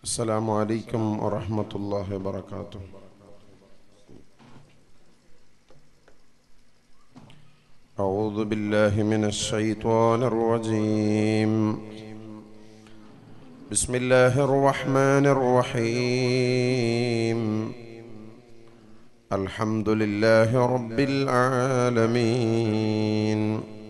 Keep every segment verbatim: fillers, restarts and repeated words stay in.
السلام عليكم ورحمة الله وبركاته. أعوذ بالله من الشيطان الرجيم. بسم الله الرحمن الرحيم. الحمد لله رب العالمين.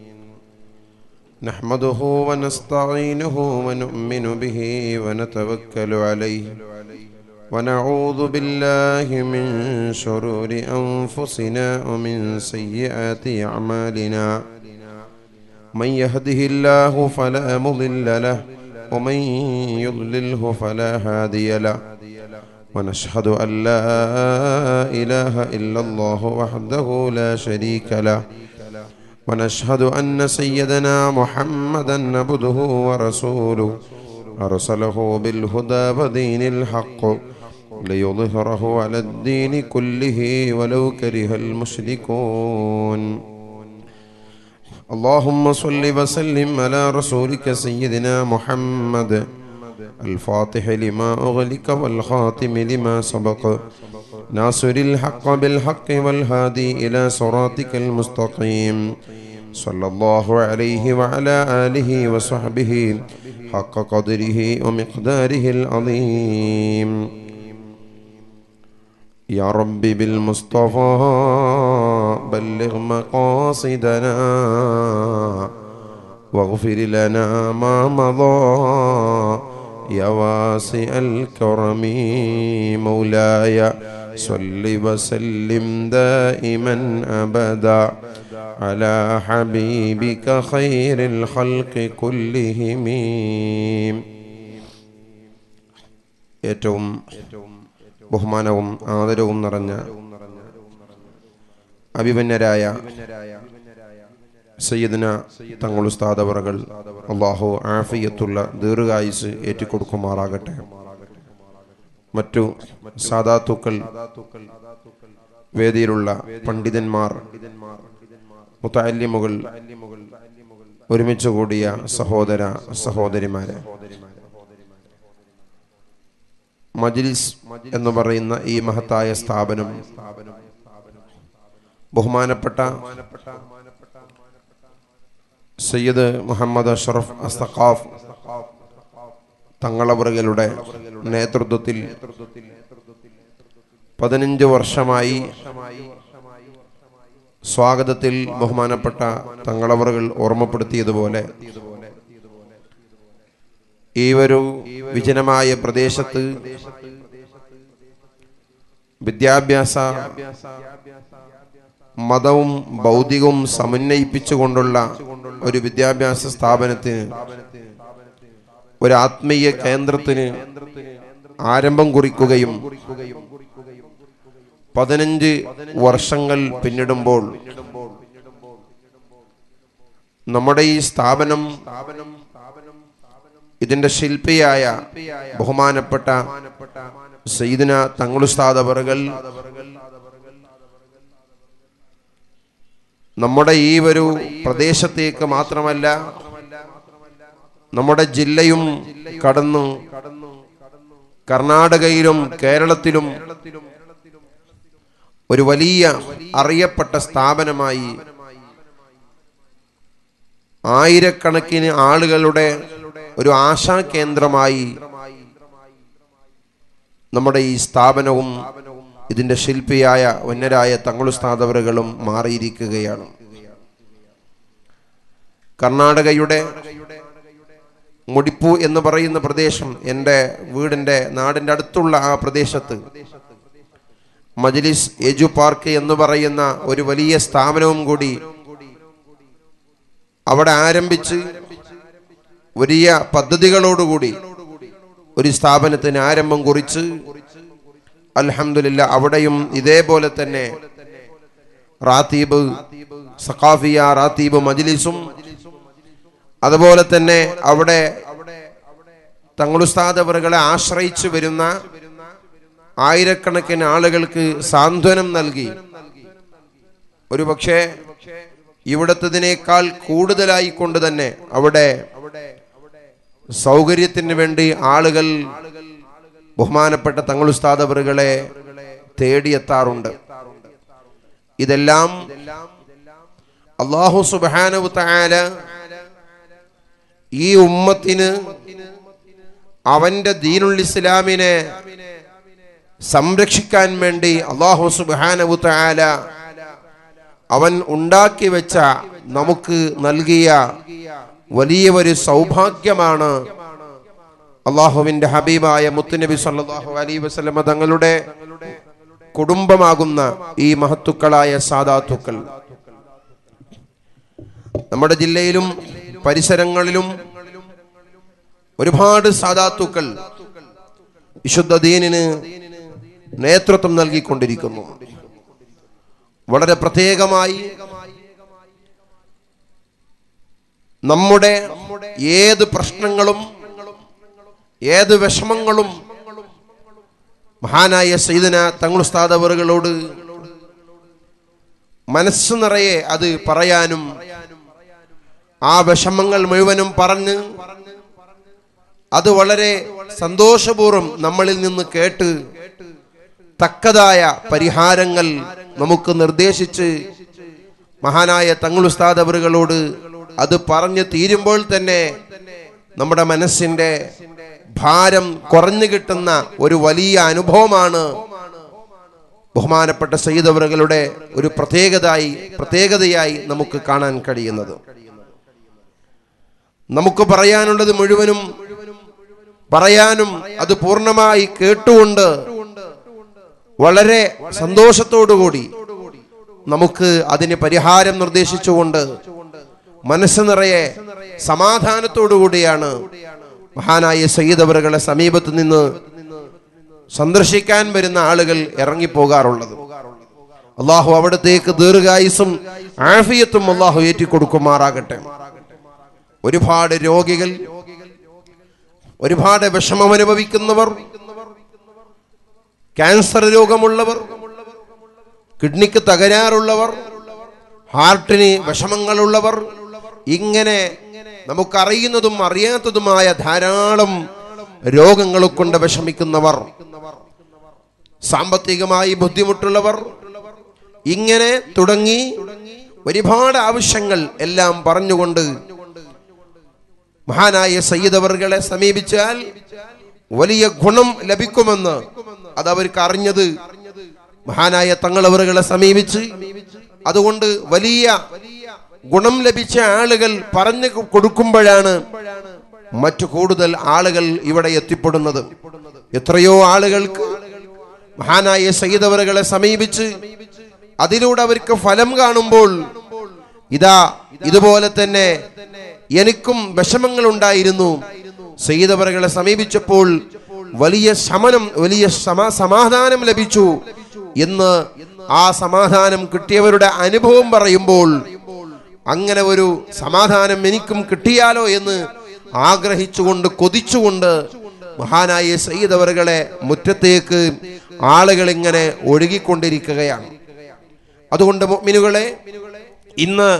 نحمده ونستعينه ونؤمن به ونتوكل عليه ونعوذ بالله من شرور أنفسنا ومن سيئات أعمالنا. من يهده الله فلا مضل له ومن يضلله فلا هادي له. ونشهد أن لا إله إلا الله وحده لا شريك له. ونشهد أن سيدنا محمدا عبده ورسوله أرسله بالهدى ودين الحق ليظهره على الدين كله ولو كره المشركون. اللهم صل وسلم على رسولك سيدنا محمد الفاتح لما أغلق والخاتم لما سبق ناصر الحق بالحق والهادي إلى صراطك المستقيم. صلى الله عليه وعلى آله وصحبه حق قدره ومقداره العظيم. يا رب بالمصطفى بلغ مقاصدنا واغفر لنا ما مضى يا واسع الكرم. مولاي صل وسلم دائما أبدا على حبيبك خير الخلق كلهم. ഏറ്റവും ബഹുമാനവും ആദരവും നിറഞ്ഞ അഭിമന്യരായ സയ്യിദ്ന തങ്ങൾ ഉസ്താദ് അവറുകൾ അല്ലാഹു ആഫിയത്തുള്ള ദീർഘായുസ് ഏറ്റിക്കൊടുക്കുമാറാകട്ടെ. മറ്റു സാദാത്തുക്കൾ, വേദിയിലുള്ള പണ്ഡിതന്മാർ, മുതഅല്ലിമുകൾ, ഒരുമിച്ച് കൂടിയ സഹോദര സഹോദരിമാരെ, മജ്ലിസ് എന്ന് പറയുന്ന ഈ മഹത്തായ സ്ഥാപനം ബഹുമാനപ്പെട്ട സയ്യിദ് മുഹമ്മദ് അഷ്റഫ് അസ്തഖാഫ് തങ്ങളവറുകളുടെ നേതൃത്വത്തിൽ പതിനഞ്ച് വർഷമായി സ്വാഗതത്തിൽ ബഹുമാനപ്പെട്ട തങ്ങളവറുകൾ ഓർമ്മപ്പെടുത്തിയതുപോലെ ഈ ഒരു വിജനമായ പ്രദേശത്ത് വിദ്യാഭ്യാസ മതവും ഭൗതികവും സമന്വയിപ്പിച്ചുകൊണ്ടുള്ള ഒരു വിദ്യാഭ്യാസ സ്ഥാപനത്തിന്, ഒരു ആത്മീയ കേന്ദ്രത്തിന് ആരംഭം കുറിക്കുകയും പതിനഞ്ച് വർഷങ്ങൾ പിന്നിടുമ്പോൾ നമ്മുടെ ഈ സ്ഥാപനം ഇതിന്റെ ശില്പിയായ ബഹുമാനപ്പെട്ട സയ്യിദ്ന തങ്ങൾ ഉസ്താദ് അവറുകൾ നമ്മുടെ ഈ ഒരു പ്രദേശത്തേക്ക് മാത്രമല്ല, നമ്മുടെ ജില്ലയും കടന്നു കർണാടകയിലും കേരളത്തിലും ഒരു വലിയ അറിയപ്പെട്ട സ്ഥാപനമായി ആയിരക്കണക്കിന് ആളുകളുടെ ഒരു ആശാ കേന്ദ്രമായി നമ്മുടെ ഈ സ്ഥാപനവും ഇതിന്റെ ശില്പിയായ വന്യരായ തങ്ങൾ ഉസ്താദ് അവറുകളും മാറിയിരിക്കുകയാണ്. കർണാടകയുടെ മുടിപ്പു എന്ന് പറയുന്ന പ്രദേശം, എൻ്റെ വീടിന്റെ നാടിന്റെ അടുത്തുള്ള ആ പ്രദേശത്ത് മജ്ലിസ് എജു പാർക്ക് എന്ന് പറയുന്ന ഒരു വലിയ സ്ഥാപനവും കൂടി അവിടെ ആരംഭിച്ച് വലിയ പദ്ധതികളോടുകൂടി ഒരു സ്ഥാപനത്തിന് ആരംഭം കുറിച്ച് അൽഹംദുലില്ലാ അവിടെയും ഇതേപോലെ തന്നെ റാത്തീബ് സഖാഫിയ റാത്തീബ് മജ്ലിസും, അതുപോലെ തന്നെ അവിടെ തങ്ങൾ ഉസ്താദ് അവറുകളെ ആശ്രയിച്ചു വരുന്ന ആയിരക്കണക്കിന് ആളുകൾക്ക് സാന്ത്വനം നൽകി, ഒരു പക്ഷേ ഇവിടത്തതിനേക്കാൾ കൂടുതലായി കൊണ്ട് തന്നെ അവിടെ സൗകര്യത്തിന് വേണ്ടി ആളുകൾ ബഹുമാനപ്പെട്ട തങ്ങൾ ഉസ്താദ് അവറുകളെ തേടിയെത്താറുണ്ട്. ഇതെല്ലാം അല്ലാഹു സുബ്ഹാനഹു തആല ഈ ഉമ്മത്തിന് അവന്റെ ദീനുൽ ഇസ്ലാമിനെ സംരക്ഷിക്കാൻ വേണ്ടി അല്ലാഹു സുബ്ഹാനഹു തആല അവൻ ഉണ്ടാക്കി വെച്ച നമുക്ക് നൽകിയ വലിയ ഒരു സൗഭാഗ്യമാണ് അല്ലാഹുവിന്റെ ഹബീബായ മുത്തുനബി സല്ലല്ലാഹു അലൈഹി വസല്ലം തങ്ങളുടെ കുടുംബമാകുന്ന ഈ മഹത്തുക്കളായ സാദാത്തുക്കൾ. നമ്മുടെ ജില്ലയിലും പരിസരങ്ങളിലും ഒരുപാട് സാദാത്തുക്കൾ വിശുദ്ധ ദീനിന് നേതൃത്വം നൽകിക്കൊണ്ടിരിക്കുന്നു. വളരെ പ്രത്യേകമായി നമ്മുടെ ഏത് പ്രശ്നങ്ങളും ഏത് വിഷമങ്ങളും മഹാനായ സയ്യിദന തങ്ങൾ ഉസ്താദ് അവറുകളോട് മനസ്സ് നിറയെ അത് പറയാനും ആ വിഷമങ്ങൾ മുഴുവനും പറഞ്ഞ് അത് വളരെ സന്തോഷപൂർവ്വം നമ്മളിൽ നിന്ന് കേട്ട് തക്കതായ പരിഹാരങ്ങൾ നമുക്ക് നിർദ്ദേശിച്ച് മഹാനായ തങ്ങൾ ഉസ്താദ് അവറുകളോട് അത് പറഞ്ഞു തീരുമ്പോൾ തന്നെ നമ്മുടെ മനസ്സിന്റെ ഭാരം കുറഞ്ഞു കിട്ടുന്ന ഒരു വലിയ അനുഭവമാണ് ബഹുമാനപ്പെട്ട സയ്യിദ് അവറുകളുടെ ഒരു പ്രത്യേകതയായി പ്രത്യേകതയായി നമുക്ക് കാണാൻ കഴിയുന്നത്. നമുക്ക് പറയാനുള്ളത് മുഴുവനും പറയാനും അത് പൂർണ്ണമായി കേട്ടുകൊണ്ട് വളരെ സന്തോഷത്തോടുകൂടി നമുക്ക് അതിന് പരിഹാരം നിർദ്ദേശിച്ചുകൊണ്ട് മനസ്സ് നിറയെ സമാധാനത്തോടുകൂടിയാണ് മഹാനായ സയ്യിദ് അവറുകളെ സമീപത്ത് നിന്ന് സന്ദർശിക്കാൻ വരുന്ന ആളുകൾ ഇറങ്ങിപ്പോകാറുള്ളത്. അള്ളാഹു അവിടത്തേക്ക് ദീർഘായുസ്സും ആഫിയത്തും അള്ളാഹു ഏറ്റിക്കൊടുക്കുമാറാകട്ടെ. ഒരുപാട് രോഗികൾ, ഒരുപാട് വിഷമം അനുഭവിക്കുന്നവർ, ക്യാൻസർ രോഗമുള്ളവർ, കിഡ്നിക്ക് തകരാറുള്ളവർ, ഹാർട്ടിന് വിഷമങ്ങളുള്ളവർ, ഇങ്ങനെ നമുക്കറിയുന്നതും അറിയാത്തതുമായ ധാരാളം രോഗങ്ങളെ കൊണ്ട് വിഷമിക്കുന്നവർ, സാമ്പത്തികമായി ബുദ്ധിമുട്ടുള്ളവർ, ഇങ്ങനെ തുടങ്ങി ഒരുപാട് ആവശ്യങ്ങൾ എല്ലാം പറഞ്ഞുകൊണ്ട് മഹാനായ സയ്യിദ് അവറുകളെ സമീപിച്ചാൽ വലിയ ഗുണം ലഭിക്കുമെന്ന് അത് അവർക്ക് അറിഞ്ഞത് മഹാനായ തങ്ങൾ അവറുകളെ സമീപിച്ച് അതുകൊണ്ട് വലിയ ഗുണം ലഭിച്ച ആളുകൾ പറഞ്ഞു കൊടുക്കുമ്പോഴാണ് മറ്റു കൂടുതൽ ആളുകൾ ഇവിടെ എത്തിപ്പെടുന്നത്. എത്രയോ ആളുകൾക്ക് മഹാനായ സയ്യിദ് അവറുകളെ സമീപിച്ച് അതിലൂടെ അവർക്ക് ഫലം കാണുമ്പോൾ ഇതാ ഇതുപോലെ തന്നെ എനിക്കും വിഷമങ്ങൾ ഉണ്ടായിരുന്നു, സയ്യിദ് അവറുകളെ സമീപിച്ചപ്പോൾ വലിയ ശമനം, വലിയ സമാധാനം ലഭിച്ചു എന്ന് ആ സമാധാനം കിട്ടിയവരുടെ അനുഭവം പറയുമ്പോൾ അങ്ങനെ ഒരു സമാധാനം എനിക്കും കിട്ടിയാലോ എന്ന് ആഗ്രഹിച്ചുകൊണ്ട് കൊതിച്ചുകൊണ്ട് മഹാനായ സയ്യിദ് അവറുകളെ മുറ്റത്തേക്ക് ആളുകൾ ഇങ്ങനെ ഒഴുകിക്കൊണ്ടിരിക്കുകയാണ്. അതുകൊണ്ട് മുഅ്മിനുകളെ, ഇന്ന്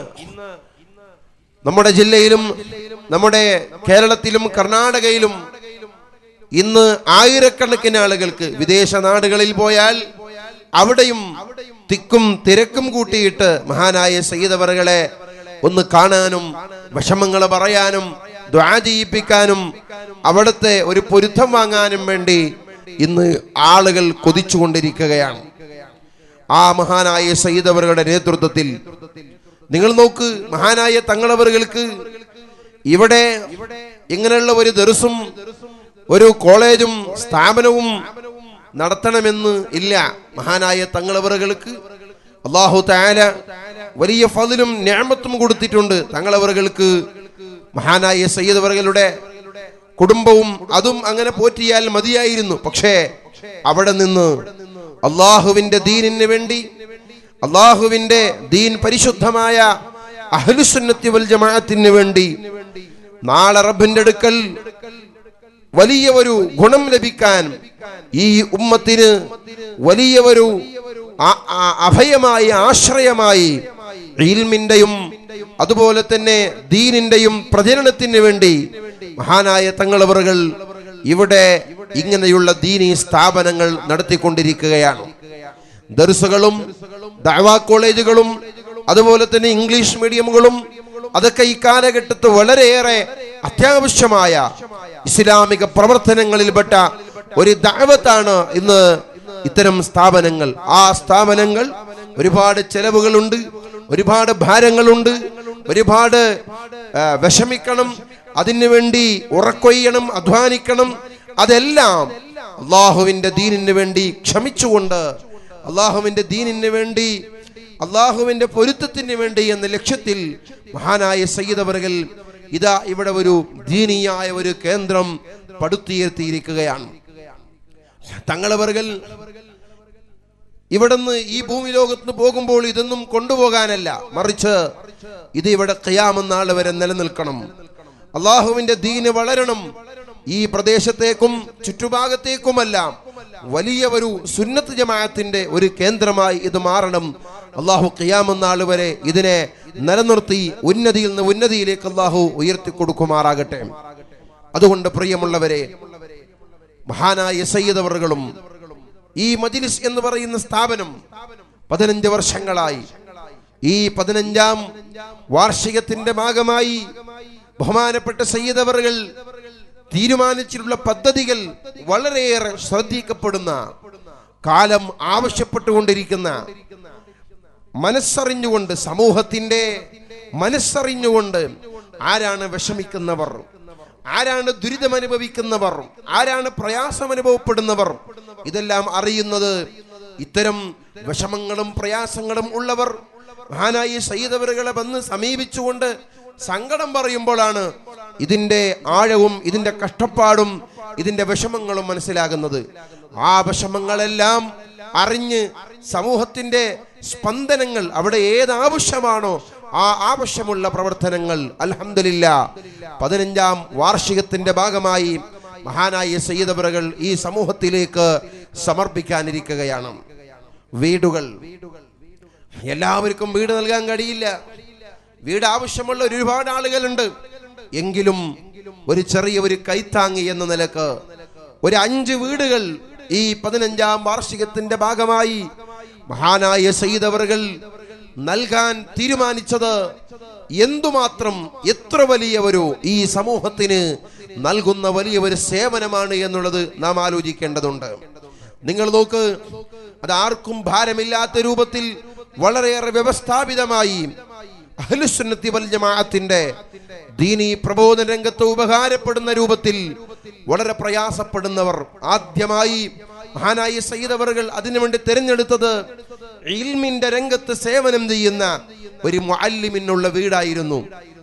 നമ്മുടെ ജില്ലയിലും നമ്മുടെ കേരളത്തിലും കർണാടകയിലും ഇന്ന് ആയിരക്കണക്കിന് ആളുകൾക്ക് വിദേശ നാടുകളിൽ പോയാൽ അവിടെയും തിക്കും തിരക്കും കൂട്ടിയിട്ട് മഹാനായ സയ്യിദ് അവറുകളെ ഒന്ന് കാണാനും വിഷമങ്ങൾ പറയാനും ദുആ ചെയ്യിപ്പിക്കാനും അവിടുത്തെ ഒരു പൊരുത്തം വാങ്ങാനും വേണ്ടി ഇന്ന് ആളുകൾ കൊതിച്ചുകൊണ്ടിരിക്കുകയാണ്. ആ മഹാനായ സയ്യിദ് അവറുകളുടെ നേതൃത്വത്തിൽ നിങ്ങൾ നോക്ക്, മഹാനായ തങ്ങളവറുകൾക്ക് ഇവിടെ ഇങ്ങനെയുള്ള ഒരു ദർസും ഒരു കോളേജും സ്ഥാപനവും നടത്തണമെന്ന് ഇല്ല. മഹാനായ തങ്ങളവറുകൾക്ക് അല്ലാഹു തആല വലിയ ഫളിലും നിഅമത്തും കൊടുത്തിട്ടുണ്ട്. തങ്ങളവറുകൾക്ക് മഹാനായ സയ്യിദ് അവറുകളുടെ കുടുംബവും അതും അങ്ങനെ പോറ്റിയാൽ മതിയായിരുന്നു. പക്ഷേ അവിടെ നിന്ന് അള്ളാഹുവിന്റെ ദീനിന് വേണ്ടി, അള്ളാഹുവിന്റെ ദീൻ പരിശുദ്ധമായ അഹ്ലുസുന്നത്തി വൽ ജമാഅത്തിന് വേണ്ടി നാളെ റബ്ബിന്റെ അടുക്കൽ വലിയ ഒരു ഗുണം ലഭിക്കാൻ, ഈ ഉമ്മത്തിന് വലിയ ഒരു അഭയമായി ആശ്രയമായി ഇൽമിന്റെയും അതുപോലെ തന്നെ ദീനിന്റെയും പ്രചരണത്തിന് വേണ്ടി മഹാനായ തങ്ങളവറുകൾ ഇവിടെ ഇങ്ങനെയുള്ള ദീനീ സ്ഥാപനങ്ങൾ നടത്തിക്കൊണ്ടിരിക്കുകയാണ്. ദർസുകളും ദഅവാ കോളേജുകളും അതുപോലെ തന്നെ ഇംഗ്ലീഷ് മീഡിയമുകളും അതൊക്കെ ഈ കാലഘട്ടത്ത് വളരെയേറെ അത്യാവശ്യമായ ഇസ്ലാമിക പ്രവർത്തനങ്ങളിൽപ്പെട്ട ഒരു ദഅവത്താണ് ഇന്ന് ഇത്തരം സ്ഥാപനങ്ങൾ. ആ സ്ഥാപനങ്ങൾ ഒരുപാട് ചെലവുകളുണ്ട്, ഒരുപാട് ഭാരങ്ങളുണ്ട്, ഒരുപാട് വിഷമിക്കണം, അതിനു വേണ്ടി ഉറക്കൊയ്യണം, അധ്വാനിക്കണം. അതെല്ലാം അള്ളാഹുവിന്റെ ദീനിന് വേണ്ടി ക്ഷമിച്ചുകൊണ്ട്, അള്ളാഹുവിന്റെ ദീനിന് വേണ്ടി, അള്ളാഹുവിന്റെ പൊരുത്തത്തിന് വേണ്ടി എന്ന ലക്ഷ്യത്തിൽ മഹാനായ സയ്യിദ് അവറുകൾ ഇതാ ഇവിടെ ഒരു ദീനിയായ ഒരു കേന്ദ്രം പടുത്തുയർത്തിയിരിക്കുകയാണ്. തങ്ങളവറുകൾ ഇവിടുന്ന് ഈ ഭൂമി ലോകത്ത് പോകുമ്പോൾ ഇതൊന്നും കൊണ്ടുപോകാനല്ല, മറിച്ച് ഇത് ഇവിടെ ഖിയാമത്ത് നാൾ വരെ നിലനിൽക്കണം, അള്ളാഹുവിന്റെ ദീന് വളരണം. ഈ പ്രദേശത്തേക്കും ചുറ്റുഭാഗത്തേക്കുമെല്ലാം വലിയ ഒരു സുന്നത്ത് ജമാഅത്തിന്റെ ഒരു കേന്ദ്രമായി ഇത് മാറണം. അള്ളാഹു ഖിയാമത്ത് നാൾ വരെ ഇതിനെ നിലനിർത്തി ഉന്നതിയിൽ നിന്ന് ഉന്നതിയിലേക്ക് അള്ളാഹു ഉയർത്തി കൊടുക്കുമാറാകട്ടെ. അതുകൊണ്ട് പ്രിയമുള്ളവരെ, മഹാനായ സയ്യിദ് അവറുകളും ഈ മജ്ലിസ് എന്ന് പറയുന്ന സ്ഥാപനം പതിനഞ്ച് വർഷങ്ങളായി, ഈ പതിനഞ്ചാം വാർഷികത്തിന്റെ ഭാഗമായി ബഹുമാനപ്പെട്ട സയ്യിദ് അവറുകൾ തീരുമാനിച്ചിട്ടുള്ള പദ്ധതികൾ വളരെയേറെ ശ്രദ്ധിക്കപ്പെടുന്ന, കാലം ആവശ്യപ്പെട്ടുകൊണ്ടിരിക്കുന്ന, മനസ്സറിഞ്ഞുകൊണ്ട്, സമൂഹത്തിന്റെ മനസ്സറിഞ്ഞുകൊണ്ട് ആരാണ് വിഷമിക്കുന്നവർ, ആരാണ് ദുരിതം അനുഭവിക്കുന്നവർ, ആരാണ് പ്രയാസം അനുഭവപ്പെടുന്നവർ, ഇതെല്ലാം അറിയുന്നത് ഇത്തരം വിഷമങ്ങളും പ്രയാസങ്ങളും ഉള്ളവർ മഹാനായ സയ്യിദ് അവറുകളെ വന്ന് സമീപിച്ചുകൊണ്ട് സങ്കടം പറയുമ്പോഴാണ് ഇതിന്റെ ആഴവും ഇതിന്റെ കഷ്ടപ്പാടും ഇതിന്റെ വിഷമങ്ങളും മനസ്സിലാകുന്നത്. ആ വിഷമങ്ങളെല്ലാം അറിഞ്ഞ് സമൂഹത്തിന്റെ സ്പന്ദനങ്ങൾ, അവിടെ ഏത് ആവശ്യമാണോ ആ ആവശ്യമുള്ള പ്രവർത്തനങ്ങൾ അൽഹംദുലില്ലാഹ് പതിനഞ്ചാം വാർഷികത്തിന്റെ ഭാഗമായി മഹാനായ സയ്യിദ് അവറുകൾ ഈ സമൂഹത്തിലേക്ക് സമർപ്പിക്കാനിരിക്കുകയാണ്. വീടുകൾ, എല്ലാവർക്കും വീട് നൽകാൻ കഴിയില്ല, വീട് ആവശ്യമുള്ള ഒരുപാട് ആളുകളുണ്ട്. എങ്കിലും ഒരു ചെറിയ ഒരു കൈത്താങ്ങി എന്ന നിലക്ക് ഒരു അഞ്ച് വീടുകൾ ഈ പതിനഞ്ചാം വാർഷികത്തിന്റെ ഭാഗമായി മഹാനായ സയ്യിദ് അവറുകൾ നൽകാൻ തീരുമാനിച്ചത് എന്തുമാത്രം, എത്ര വലിയ ഒരു ഈ സമൂഹത്തിന് നൽകുന്ന വലിയ ഒരു സേവനമാണ് എന്നുള്ളത് നാം ആലോചിക്കേണ്ടതുണ്ട്. നിങ്ങൾ നോക്ക്, അത് ആർക്കും ഭാരമില്ലാത്ത രൂപത്തിൽ വളരെയേറെ വ്യവസ്ഥാപിതമായി അഹ്ലുസുന്നത്തി വൽ ജമാഅത്തിന്റെ ദീനി പ്രബോധന രംഗത്ത് ഉപകാരപ്പെടുന്ന രൂപത്തിൽ വളരെ പ്രയാസപ്പെടുന്നവർ ആദ്യമായി മഹാനായ സയ്യിദ് അവറുകൾ അതിനുവേണ്ടി തിരഞ്ഞെടുത്തത് ഇൽമിന്റെ രംഗത്ത് സേവനം ചെയ്യുന്ന ഒരു മുഅല്ലിമിനുള്ള വീടായിരുന്നു.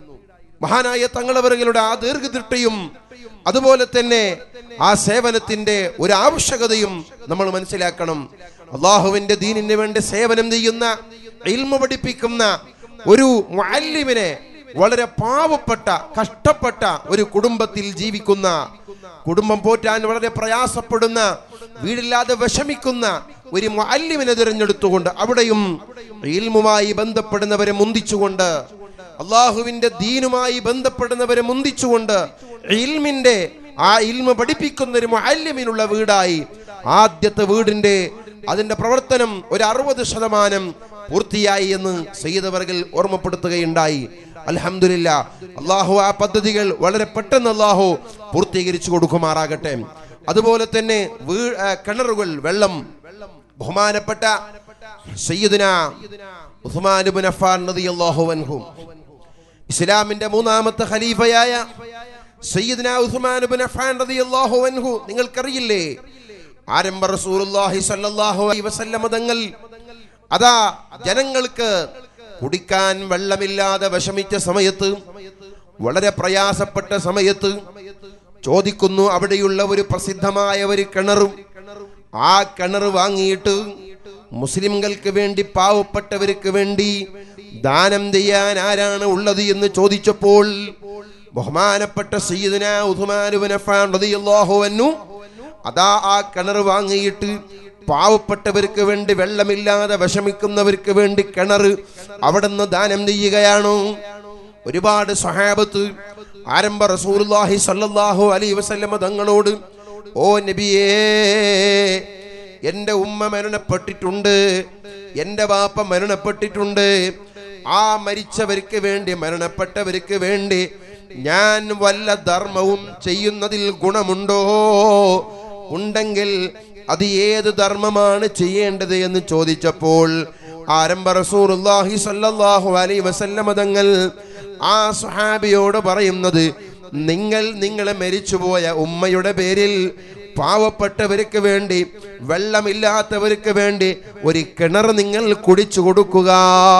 മഹാനായ തങ്ങളവറുകളുടെ ആ ദീർഘദൃഷ്ടിയും അതുപോലെ തന്നെ ആ സേവനത്തിന്റെ ഒരു ആവശ്യകതയും നമ്മൾ മനസ്സിലാക്കണം. അള്ളാഹുവിന്റെ ദീനിന് വേണ്ടി സേവനം ചെയ്യുന്ന, ഇൽമ പഠിപ്പിക്കുന്ന ഒരു മുഅല്ലിമിനെ വളരെ പാവപ്പെട്ട, കഷ്ടപ്പെട്ട ഒരു കുടുംബത്തിൽ ജീവിക്കുന്ന, കുടുംബം പോറ്റാൻ വളരെ പ്രയാസപ്പെടുന്ന, വീടില്ലാതെ വിഷമിക്കുന്ന ഒരു മുഅല്ലിമിനെ തിരഞ്ഞെടുത്തുകൊണ്ട് അവിടെയും ഇൽമുമായി ബന്ധപ്പെടുന്നവരെ മുന്തിച്ചുകൊണ്ട്, അള്ളാഹുവിന്റെ ദീനുമായി ബന്ധപ്പെടുന്നവരെ മുന്തിച്ചുകൊണ്ട് ഇൽമിന്റെ ആ ഇൽമ പഠിപ്പിക്കുന്ന ഒരു മുഅല്ലിമിനുള്ള വീടായി ആദ്യത്തെ വീടിന്റെ അതിന്റെ പ്രവർത്തനം ഒരു അറുപത് ശതമാനം പൂർത്തിയായി എന്ന് സയ്യിദ് അവറുകൾ ഓർമ്മപ്പെടുത്തുകയുണ്ടായി. അൽഹംദുലില്ലാഹ്, അള്ളാഹു ആ പദ്ധതികൾ വളരെ പെട്ടെന്ന് അള്ളാഹു പൂർത്തീകരിച്ചു കൊടുക്കുമാറാകട്ടെ. അതുപോലെ തന്നെ കിണറുകൾ, വെള്ളം, ബഹുമാനപ്പെട്ട സയ്യിദുനാ ഉസ്മാൻ ഇബ്നു അഫ്ഫാൻ റളിയല്ലാഹു അൻഹു, ഇസ്ലാമിന്റെ മൂന്നാമത്തെ ഖലീഫയായ സയ്യിദുനാ ഉസ്മാൻ ഇബ്നു അഫ്ഫാൻ റളിയല്ലാഹു അൻഹു, നിങ്ങൾക്കറിയില്ലേ, ആരംഭ റസൂലുള്ളാഹി സ്വല്ലല്ലാഹു അലൈഹി വസല്ലം തങ്ങൾ അതാ ജനങ്ങൾക്ക് കുടിക്കാൻ വെള്ളമില്ലാതെ വിഷമിച്ച സമയത്ത്, വളരെ പ്രയാസപ്പെട്ട സമയത്ത് ചോദിക്കുന്നു, അവിടെയുള്ള ഒരു പ്രസിദ്ധമായ ഒരു കിണറും, ആ കിണർ വാങ്ങിയിട്ട് മുസ്ലിംകൾക്ക് വേണ്ടി, പാവപ്പെട്ടവർക്ക് വേണ്ടി ദാനം ചെയ്യാൻ ആരാണ് ഉള്ളത് എന്ന് ചോദിച്ചപ്പോൾ ബഹുമാനപ്പെട്ട സയ്യിദുനാ ഉസ്മാൻ ഇബ്നു അഫ്ഫാൻ റളിയല്ലാഹു അൻഹു അതാ ആ കിണർ വാങ്ങിയിട്ട് പാവപ്പെട്ടവർക്ക് വേണ്ടി, വെള്ളമില്ലാതെ വിഷമിക്കുന്നവർക്ക് വേണ്ടി കിണർ അവിടുന്ന് ദാനം ചെയ്യുകയാണോ? ഒരുപാട് സ്വഹാബത്ത് ആരംഭ റസൂലുള്ളാഹി സ്വല്ലല്ലാഹു അലൈഹി വസല്ലമ തങ്ങളോട്, ഓ നബിയേ, എൻ്റെ ഉമ്മ മരണപ്പെട്ടിട്ടുണ്ട്, എൻ്റെ വാപ്പ മരണപ്പെട്ടിട്ടുണ്ട്, ആ മരിച്ചവർക്ക് വേണ്ടി, മരണപ്പെട്ടവർക്ക് വേണ്ടി ഞാൻ വല്ല ധർമ്മവും ചെയ്യുന്നതിൽ ഗുണമുണ്ടോ? ഉണ്ടെങ്കിൽ അത് ഏത് ധർമ്മമാണ് ചെയ്യേണ്ടത് എന്ന് ചോദിച്ചപ്പോൾ ആരംഭ റസൂലുള്ളാഹി സ്വല്ലല്ലാഹു അലൈഹി വസല്ലമ തങ്ങൾ ആ സ്വഹാബിയോട് പറയുന്നത്, നിങ്ങൾ നിങ്ങളെ മരിച്ചുപോയ ഉമ്മയുടെ പേരിൽ പാവപ്പെട്ടവർക്ക് വേണ്ടി, വെള്ളമില്ലാത്തവർക്ക് വേണ്ടി ഒരു കിണർ നിങ്ങൾ കുടിച്ചു കൊടുക്കുക.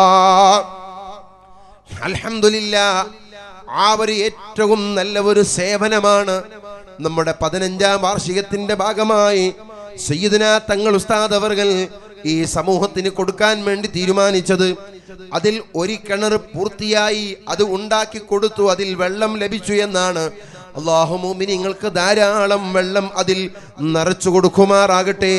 അൽഹംദുലില്ലാഹ്, ആ ഒരു ഏറ്റവും നല്ല ഒരു സേവനമാണ് നമ്മുടെ പതിനഞ്ചാം വാർഷികത്തിന്റെ ഭാഗമായി സയ്യിദുനാ തങ്ങൾ ഉസ്താദ് അവർകൾ ഈ സമൂഹത്തിന് കൊടുക്കാൻ വേണ്ടി തീരുമാനിച്ചത്. അതിൽ ഒരു കിണർ പൂർത്തിയായി അത് ഉണ്ടാക്കി കൊടുത്തു, അതിൽ വെള്ളം ലഭിച്ചു എന്നാണ്. അല്ലാഹു മുഅ്മിനീങ്ങൾക്ക് ധാരാളം വെള്ളം അതിൽ നിറച്ചു കൊടുക്കുമാറാകട്ടെ.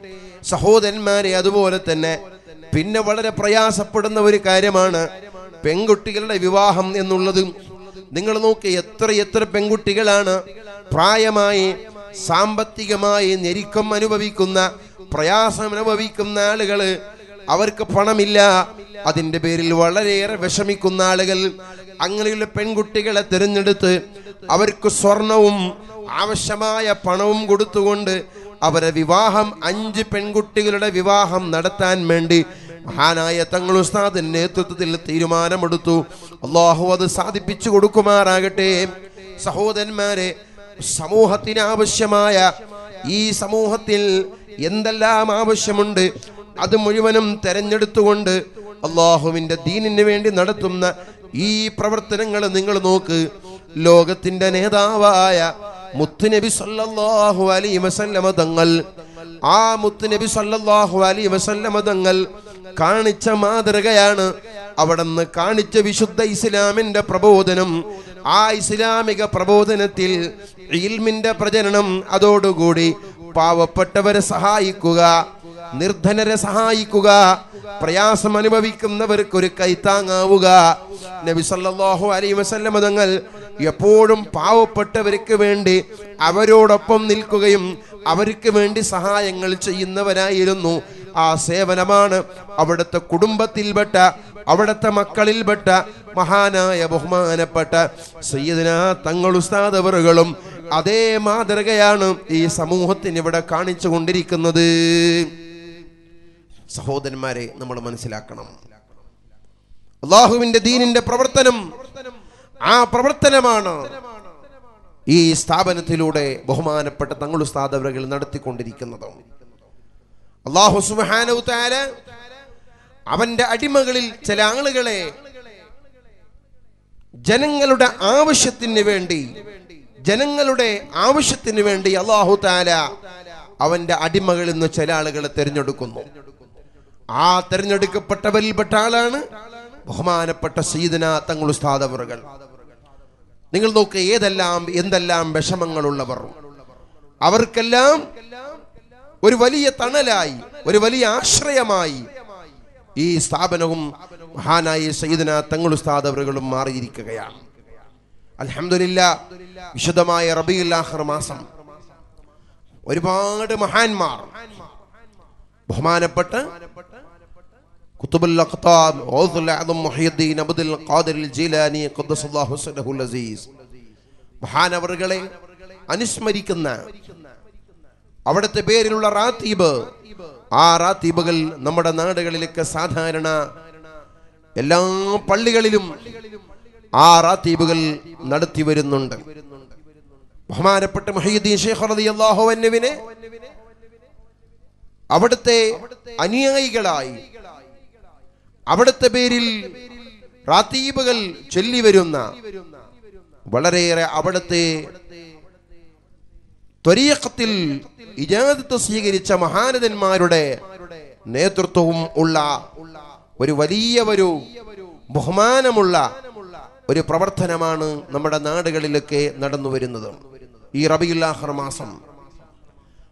സഹോദരന്മാരെ, അതുപോലെ തന്നെ പിന്നെ വളരെ പ്രയാസപ്പെടുന്ന ഒരു കാര്യമാണ് പെൺകുട്ടികളുടെ വിവാഹം എന്നുള്ളത്. നിങ്ങൾ നോക്കി, എത്ര എത്ര പെൺകുട്ടികളാണ് പ്രായമായി സാമ്പത്തികമായി ഞെരുക്കം അനുഭവിക്കുന്ന, പ്രയാസം അനുഭവിക്കുന്ന ആളുകള്. അവർക്ക് പണമില്ല, അതിൻ്റെ പേരിൽ വളരെയേറെ വിഷമിക്കുന്ന ആളുകൾ. അങ്ങനെയുള്ള പെൺകുട്ടികളെ തിരഞ്ഞെടുത്ത് അവർക്ക് സ്വർണവും ആവശ്യമായ പണവും കൊടുത്തുകൊണ്ട് അവരെ വിവാഹം, അഞ്ച് പെൺകുട്ടികളുടെ വിവാഹം നടത്താൻ വേണ്ടി മഹാനായ തങ്ങൾ ഉസ്താദിന്റെ നേതൃത്വത്തിൽ തീരുമാനമെടുത്തു. അല്ലാഹു അത് സാധിപ്പിച്ചു കൊടുക്കുമാറാകട്ടെ. സഹോദരന്മാരെ, സമൂഹത്തിന് ആവശ്യമായ, ഈ സമൂഹത്തിൽ എന്തെല്ലാം ആവശ്യമുണ്ട് അത് മുഴുവനും തെരഞ്ഞെടുത്തുകൊണ്ട് അല്ലാഹുവിന്റെ ദീനിന് വേണ്ടി നടത്തുന്ന ഈ പ്രവർത്തനങ്ങൾ നിങ്ങൾ നോക്ക്. ലോകത്തിന്റെ നേതാവായ മുത്തുനബി സല്ലല്ലാഹു അലൈഹി വസല്ലമ തങ്ങൾ, ആ മുത്തുനബി സല്ലല്ലാഹു അലൈഹി വസല്ലമ തങ്ങൾ കാണിച്ച മാതൃകയാണ്. അവിടുന്ന് കാണിച്ച വിശുദ്ധ ഇസ്ലാമിന്റെ പ്രബോധനം, ആ ഇസ്ലാമിക പ്രബോധനത്തിൽ ഇൽമിന്റെ പ്രചരണം, അതോടുകൂടി പാവപ്പെട്ടവരെ സഹായിക്കുക, നിർധനരെ സഹായിക്കുക, പ്രയാസം അനുഭവിക്കുന്നവർക്ക് ഒരു കൈത്താങ്ങാവുക. നബി സല്ലല്ലാഹു അലൈഹി വസല്ലമ തങ്ങൾ എപ്പോഴും പാവപ്പെട്ടവർക്ക് വേണ്ടി അവരോടൊപ്പം നിൽക്കുകയും അവർക്ക് വേണ്ടി സഹായങ്ങൾ ചെയ്യുന്നവരായിരുന്നു. ആ സേവനമാണ് അവിടുത്തെ കുടുംബത്തിൽപ്പെട്ട, അവിടുത്തെ മക്കളിൽപ്പെട്ട മഹാനായ ബഹുമാനപ്പെട്ട സയ്യിദുനാ തങ്ങൾ ഉസ്താദ് അവറുകളും അതേ മാതൃകയാണ് ഈ സമൂഹത്തിന് ഇവിടെ കാണിച്ചു കൊണ്ടിരിക്കുന്നത്. സഹോദരന്മാരെ, നമ്മൾ മനസ്സിലാക്കണം, അല്ലാഹുവിന്റെ ദീനിന്റെ പ്രവർത്തനം, ആ പ്രവർത്തനമാണ് ഈ സ്ഥാപനത്തിലൂടെ ബഹുമാനപ്പെട്ട തങ്ങൾ ഉസ്താദ് അവറുകൾ നടത്തിക്കൊണ്ടിരിക്കുന്നത്. അല്ലാഹു സുബ്ഹാനഹു തആല അവന്റെ അടിമകളിൽ ചില ആളുകളെ ജനങ്ങളുടെ ആവശ്യത്തിന് വേണ്ടി, ജനങ്ങളുടെ ആവശ്യത്തിന് വേണ്ടി അല്ലാഹു തആല അവന്റെ അടിമകളിൽ നിന്ന് ചില ആളുകളെ തിരഞ്ഞെടുക്കുന്നു. ആ തിരഞ്ഞെടുക്കപ്പെട്ടവരിൽപ്പെട്ട ആളാണ് ബഹുമാനപ്പെട്ട സയ്യിദുനാ തങ്ങൾ ഉസ്താദ് അവറുകൾ. നിങ്ങൾ നോക്കുക, ഏതെല്ലാം എന്തെല്ലാം വിഷമങ്ങളുള്ളവർ, അവർക്കെല്ലാം ഒരു വലിയ തണലായി, ഒരു വലിയ ആശ്രയമായി ഈ സ്ഥാപനവും മഹാനായ സയ്യിദുനാ തങ്ങൾ ഉസ്താദ് അവറുകളും മാറിയിരിക്കുകയാണ്. അൽഹംദുലില്ലാഹ്, വിശുദ്ധമായ റബീഉൽ ആഖിർ മാസം ഒരുപാട് മഹാന്മാർ, ബഹുമാനപ്പെട്ട ഖുതുബുൽ അഖ്താബ് ഔസുൽ അഅ്ദം മുഹയ്യിദ്ദീൻ അബ്ദുൽ ഖാദിർ ജീലാനി ഖദ്ദസല്ലാഹു സിറഹുൽ അസീസ് മഹാനവറുകളെ അനുസ്മരിക്കുന്ന അവിടുത്തെ പേരിലുള്ള റാത്തീബ്, ആ റാത്തീബുകൾ നമ്മുടെ നാടുകളിലൊക്കെ സാധാരണ എല്ലാ പള്ളികളിലും ആ റാത്തീബുകൾ നടത്തി വരുന്നുണ്ട്. ബഹുമാനപ്പെട്ട മുഹയ്യിദ്ദീൻ ശൈഖ് റളിയല്ലാഹു അൻഹുവിനെ അവിടുത്തെ അനുയായികളായി അവിടുത്തെ പേരിൽ റാത്തീബുകൾ ചൊല്ലി വരുന്ന, വളരെയേറെ അവിടുത്തെ ത്വരീഖത്തിൽ ഇജാദത്ത് സ്വീകരിച്ച മഹാനതന്മാരുടെ നേതൃത്വവും ഉള്ള ഒരു വലിയ ഒരു ബഹുമാനമുള്ള ഒരു പ്രവർത്തനമാണ് നമ്മുടെ നാടുകളിലൊക്കെ നടന്നു വരുന്നത്. ഈ റബീഉൽ ആഖിർ മാസം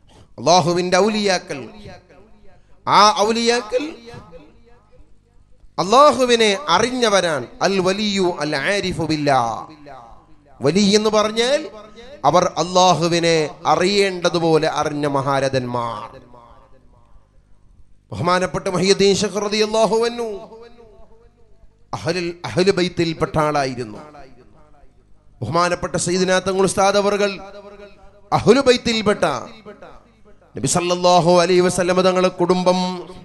അല്ലാഹുവിന്റെ ഔലിയാക്കൾ, ആ ഔലിയാക്കൾ അള്ളാഹുവിനെ അറിഞ്ഞവരാണ് അൽ വലിയു അൽ ആരിഫു ബില്ലാഹ്. വലി എന്ന് പറഞ്ഞാൽ അവർ അള്ളാഹുവിനെ അറിയേണ്ടതുപോലെ അറിഞ്ഞ മഹാരഥന്മാർ. ബഹുമാനപ്പെട്ട മുഹയ്യിദ്ദീൻ ശിഖ് റളിയല്ലാഹു അൻഹു അഹ്ലുൽ അഹ്ലു ബൈത്തിൽപ്പെട്ട ആളായിരുന്നു. ബഹുമാനപ്പെട്ട സയ്യിദുനാ തങ്ങൾ ഉസ്താദ് അവർകൾ അഹ്ലു ബൈത്തിൽപ്പെട്ട നബി സല്ലല്ലാഹു അലൈഹി വസല്ലം തങ്ങളുടെ കുടുംബം,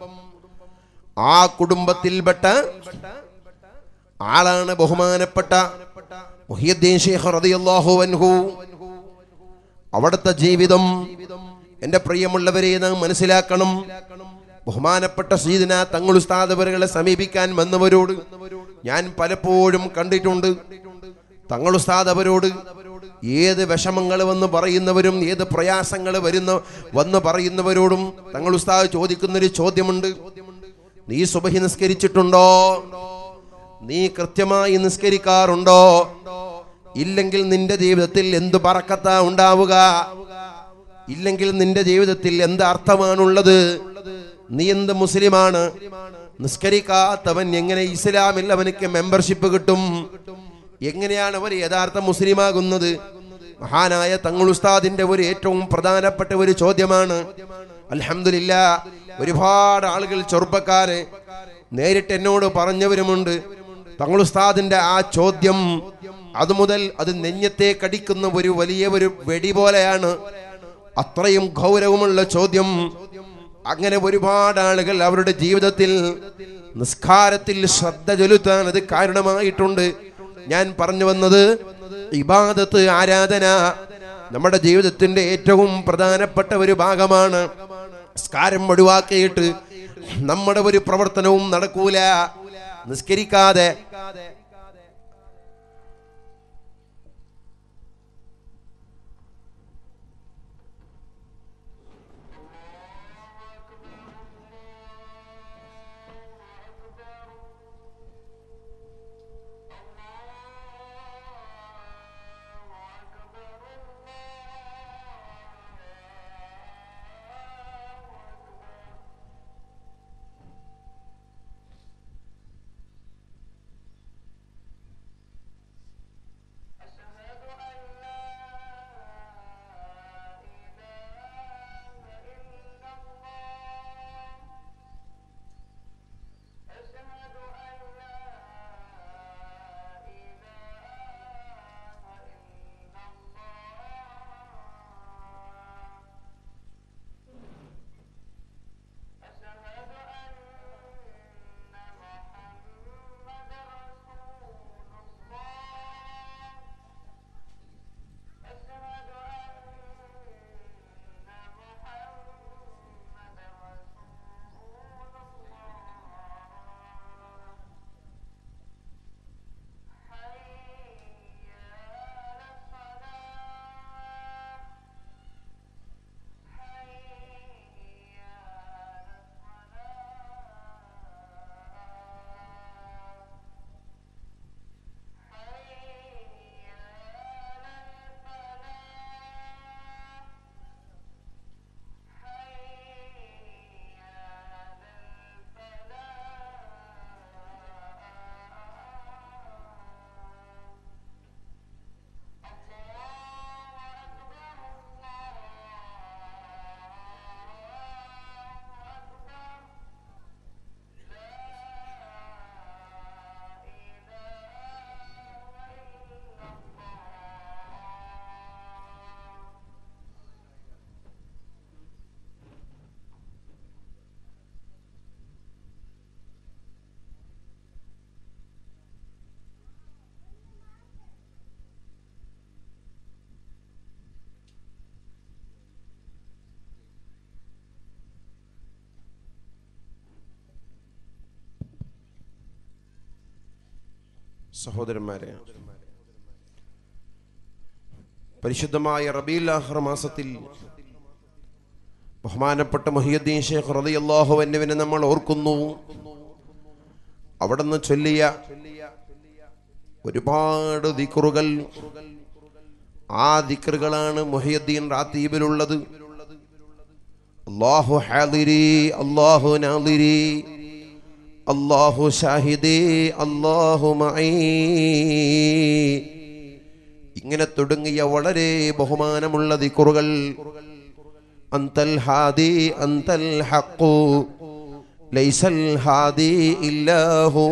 ആ കുടുംബത്തിൽപ്പെട്ട ആളാണ് ബഹുമാനപ്പെട്ട മുഹയ്യിദ്ദീൻ ശൈഖ് റളിയല്ലാഹു അൻഹു. അവിടുത്തെ ജീവിതം എൻ്റെ പ്രിയമുള്ളവരെ നാം മനസ്സിലാക്കണം. ബഹുമാനപ്പെട്ട സയ്യിദുനാ തങ്ങൾ ഉസ്താദ് അവരുകളെ സമീപിക്കാൻ വന്നവരോട് ഞാൻ പലപ്പോഴും കണ്ടിട്ടുണ്ട്. തങ്ങൾ ഉസ്താദ് അവരോട് ഏത് വിഷമങ്ങൾ വന്ന് പറയുന്നവരും ഏത് പ്രയാസങ്ങൾ വരുന്ന വന്ന് പറയുന്നവരോടും തങ്ങൾ ഉസ്താദ് ചോദിക്കുന്നൊരു ചോദ്യമുണ്ട്. നീ സുബഹി നിസ്കരിച്ചിട്ടുണ്ടോ? നീ കൃത്യമായി നിസ്കരിക്കാറുണ്ടോ? ഇല്ലെങ്കിൽ നിന്റെ ജീവിതത്തിൽ എന്ത് ബറക്കത്താ ഉണ്ടാവുക? ഇല്ലെങ്കിൽ നിന്റെ ജീവിതത്തിൽ എന്ത് അർത്ഥമാണുള്ളത്? നീ എന്ത് മുസ്ലിമാണ്? നിസ്കരിക്കാത്തവൻ എങ്ങനെ ഇസ്ലാമിൽ അവനക്ക് മെമ്പർഷിപ്പ് കിട്ടും? എങ്ങനെയാണ് അവർ യഥാർത്ഥ മുസ്ലിമാകുന്നത്? മഹാനായ തങ്ങൾ ഉസ്താദിന്റെ ഒരു ഏറ്റവും പ്രധാനപ്പെട്ട ഒരു ചോദ്യമാണ്. അൽഹംദുലില്ലാഹ്, ഒരുപാട് ആളുകൾ ചെറുപ്പക്കാര് നേരിട്ട് എന്നോട് പറഞ്ഞവരുമുണ്ട്. തങ്ങൾ ഉസ്താദിന്റെ ആ ചോദ്യം അതുമുതൽ അത് നെഞ്ഞത്തെ കടിക്കുന്ന ഒരു വലിയ ഒരു വെടി പോലെയാണ്. അത്രയും ഗൗരവമുള്ള ചോദ്യം. അങ്ങനെ ഒരുപാട് ആളുകൾ അവരുടെ ജീവിതത്തിൽ നിസ്കാരത്തിൽ ശ്രദ്ധ ചെലുത്താൻ അത് കാരണമായിട്ടുണ്ട്. ഞാൻ പറഞ്ഞു വന്നത്, ഇബാദത്ത്, ആരാധന നമ്മുടെ ജീവിതത്തിന്റെ ഏറ്റവും പ്രധാനപ്പെട്ട ഒരു ഭാഗമാണ്. നിസ്കാരം ഒഴിവാക്കിയിട്ട് നമ്മുടെ ഒരു പ്രവർത്തനവും നടക്കൂല. നിസ്കരിക്കാതെ സഹോദരന്മാരെ, പരിശുദ്ധമായ റബീഉൽ ആഖിർ മാസത്തിൽ ബഹുമാനപ്പെട്ട മുഹയ്യിദ്ദീൻ ശൈഖ് റളിയല്ലാഹു അൻഹുവിനെ നമ്മൾ ഓർക്കുന്നു. അവിടുന്ന് ചൊല്ലിയ ഒരുപാട് ദിക്റുകൾ, ആ ദിക്റുകളാണ് മുഹയ്യിദ്ദീൻ റാത്തീബിലുള്ളത്. അല്ലാഹു ഹാദിരി, അല്ലാഹു നാദിരി, അല്ലാഹു ഷാഹിദി അല്ലാഹു മഈ, ഇങ്ങനെ തുടങ്ങിയ വളരെ ബഹുമാനമുള്ള ദിക്റുകൾ. അന്തൽ ഹാദി അന്തൽ ഹഖു ലൈസൽ ഹാദി ഇല്ലാഹു,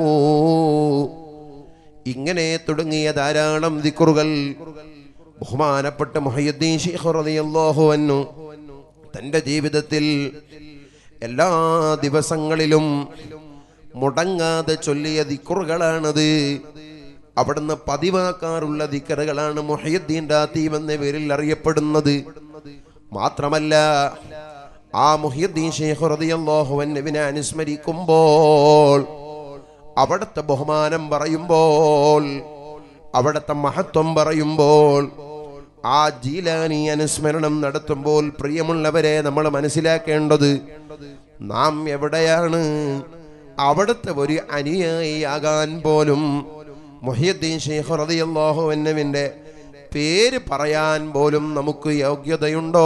ഇങ്ങനെ തുടങ്ങിയ ധാരാളം ദിക്റുകൾ ബഹുമാനപ്പെട്ട മുഹയ്യിദ്ദീൻ ശൈഖ് റളിയല്ലാഹു അൻഹു തൻ്റെ ജീവിതത്തിൽ എല്ലാ ദിവസങ്ങളിലും മുടങ്ങാതെ ചൊല്ലിയ ദിക്റുകളാണത്. അവിടുന്ന് പതിവാക്കാറുള്ള ദിക്റുകളാണ് മുഹയ്യിദ്ദീൻ റാത്തീബ് എന്ന പേരിൽ അറിയപ്പെടുന്നത്. മാത്രമല്ല, ആ മുഹയ്യിദ്ദീൻ ശൈഖ് റളിയല്ലാഹു അൻഹുവിനെ അനുസ്മരിക്കുമ്പോൾ, അവിടുത്തെ ബഹുമാനം പറയുമ്പോൾ, അവിടുത്തെ മഹത്വം പറയുമ്പോൾ, ആ ജീലാനി അനുസ്മരണം നടത്തുമ്പോൾ, പ്രിയമുള്ളവരെ, നമ്മൾ മനസ്സിലാക്കേണ്ടത്, നാം എവിടെയാണ്? അവിടുത്തെ ഒരു അനുയായിയാകാൻ പോലും മുഹയ്യിദ്ദീൻ ശൈഖ് റളിയല്ലാഹു അൻഹുവിന്റെ പേര് പറയാൻ പോലും നമുക്ക് യോഗ്യതയുണ്ടോ?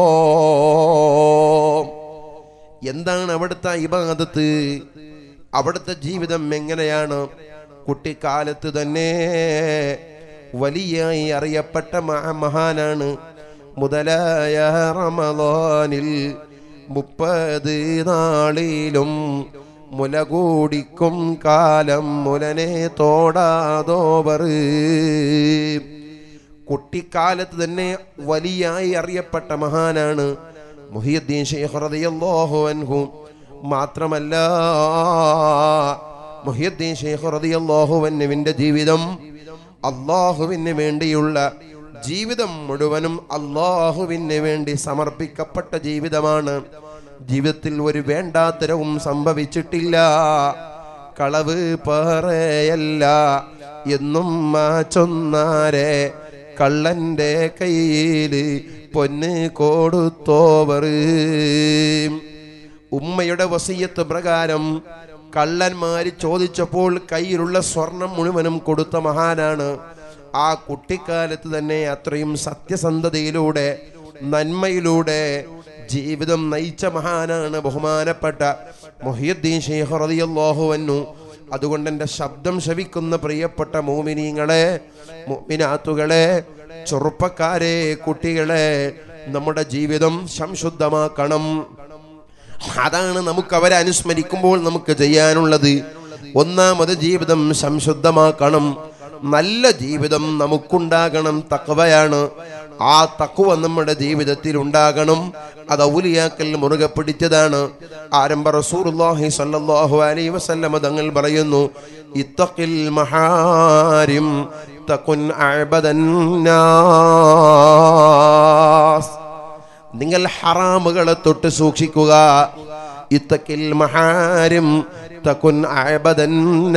എന്താണ് അവിടുത്തെ ഇബാദത്ത്? അവിടുത്തെ ജീവിതം എങ്ങനെയാണ്? കുട്ടിക്കാലത്ത് തന്നെ വലിയായി അറിയപ്പെട്ട മഹാനാണ്. മുതലായ റമളാനിൽ മുപ്പത് നാളിലും മുലകൂടിക്കും കാലം മുലനെ തോടാതോവർ. കുട്ടിക്കാലത്ത് തന്നെ വലിയായി അറിയപ്പെട്ട മഹാനാണ് മുഹയ്യിദ്ദീൻ ശൈഖ് റളിയല്ലാഹു അൻഹു. മാത്രമല്ല, മുഹയ്യിദ്ദീൻ ശൈഖ് റളിയല്ലാഹു അൻഹുവിന്റെ ജീവിതം അല്ലാഹുവിന് വേണ്ടിയുള്ള ജീവിതം മുഴുവനും അല്ലാഹുവിന് വേണ്ടി സമർപ്പിക്കപ്പെട്ട ജീവിതമാണ്. ജീവിതത്തിൽ ഒരു വേണ്ടാത്തരവും സംഭവിച്ചിട്ടില്ല. കളവ് പറയല്ല എന്നും ചൊന്നാരെ കള്ളന്റെ കയ്യില് പൊന്ന് കൊടുത്തോവർ. ഉമ്മയുടെ വസിയത്ത് പ്രകാരം കള്ളന്മാര് ചോദിച്ചപ്പോൾ കയ്യിലുള്ള സ്വർണം മുഴുവനും കൊടുത്ത മഹാനാണ്. ആ കുട്ടിക്കാലത്ത് തന്നെ അത്രയും സത്യസന്ധതയിലൂടെ നന്മയിലൂടെ ജീവിതം നയിച്ച മഹാനാണ് ബഹുമാനപ്പെട്ട മുഹയ്യിദ്ദീൻ ശൈഖ് റളിയല്ലാഹു അൻഹു. അതുകൊണ്ട് എൻ്റെ ശബ്ദം ശ്രവിക്കുന്ന പ്രിയപ്പെട്ട മുഅ്മിനീങ്ങളെ, മുഅ്മിനാത്തുകളെ, ചെറുപ്പക്കാരെ, കുട്ടികളെ, നമ്മുടെ ജീവിതം സംശുദ്ധമാക്കണം. അതാണ് നമുക്ക് അവരെ അനുസ്മരിക്കുമ്പോൾ നമുക്ക് ചെയ്യാനുള്ളത്. ഒന്നാമത് ജീവിതം സംശുദ്ധമാക്കണം. നല്ല ജീവിതം നമുക്കുണ്ടാകണം. തഖ്വയാണ്. ആ തഖ്വ നമ്മുടെ ജീവിതത്തിൽ ഉണ്ടാകണം. അത് ഔലിയാക്കൾ മുറുകെ പിടിച്ചതാണ്. ആരംഭ റസൂലുള്ളാഹി സ്വല്ലല്ലാഹു അലൈഹി വസല്ലം തങ്ങൾ പറയുന്നു, ഇത്തഖിൽ മഹാരിം തകുൻ അഅബദൻ നാസ്. നിങ്ങൾ ഹറാമുകളെ തൊട്ട് സൂക്ഷിക്കുക. ഇത്തഖിൽ മഹാരിം തകുൻ അഅബദൻ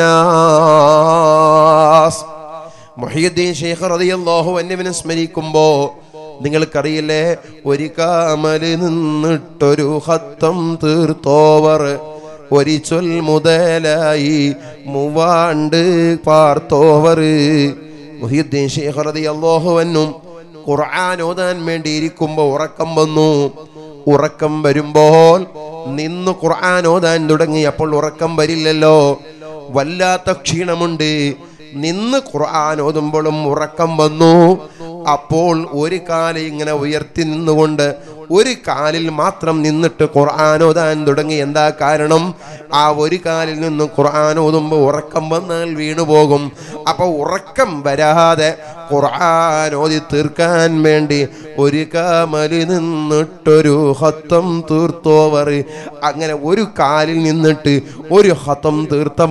നാസ്. മുഹയ്യിദ്ദീൻ ശൈഖ് റളിയല്ലാഹു അൻഹുവിനെ സ്മരിക്കുമ്പോൾ നിങ്ങൾക്കറിയില്ലേ, ഒരു കാമല് നിന്നിട്ടൊരു ഖത്തം തീർത്തോവർ, ഒരു ചൊൽ മുതലായി മൂവാണ്ട് പാർത്തോവർ. മുഹയ്യിദ്ദീൻ ശൈഖ് റളിയല്ലാഹു അൻഹു ഖുർആൻ ഓതാൻ വേണ്ടി ഇരിക്കുമ്പോൾ ഉറക്കം വന്നു. ഉറക്കം വരുമ്പോൾ നിന്ന് ഖുർആൻ ഓതാൻ തുടങ്ങി. അപ്പോൾ ഉറക്കം വരില്ലല്ലോ, വല്ലാത്ത ക്ഷീണമുണ്ട്. നിന്ന് ഖുർആൻ ഓതുമ്പോഴും ഉറക്കം വന്നു. അപ്പോൾ ഒരു കാല് ഇങ്ങനെ ഉയർത്തി നിന്നുകൊണ്ട് ഒരു കാലിൽ മാത്രം നിന്നിട്ട് ഖുർആൻ ഓതാൻ തുടങ്ങി. എന്താ കാരണം? ആ ഒരു കാലിൽ നിന്ന് ഖുർആൻ ഓതുമ്പോൾ ഉറക്കം വന്നാൽ വീണുപോകും. അപ്പൊ ഉറക്കം വരാതെ ഖുർആൻ ഓതി തീർക്കാൻ വേണ്ടി ഒരു കാമലിൽ നിന്നിട്ടൊരു ഖത്തം തീർത്തോവർ. അങ്ങനെ ഒരു കാലിൽ നിന്നിട്ട് ഒരു ഖത്തം തീർത്ത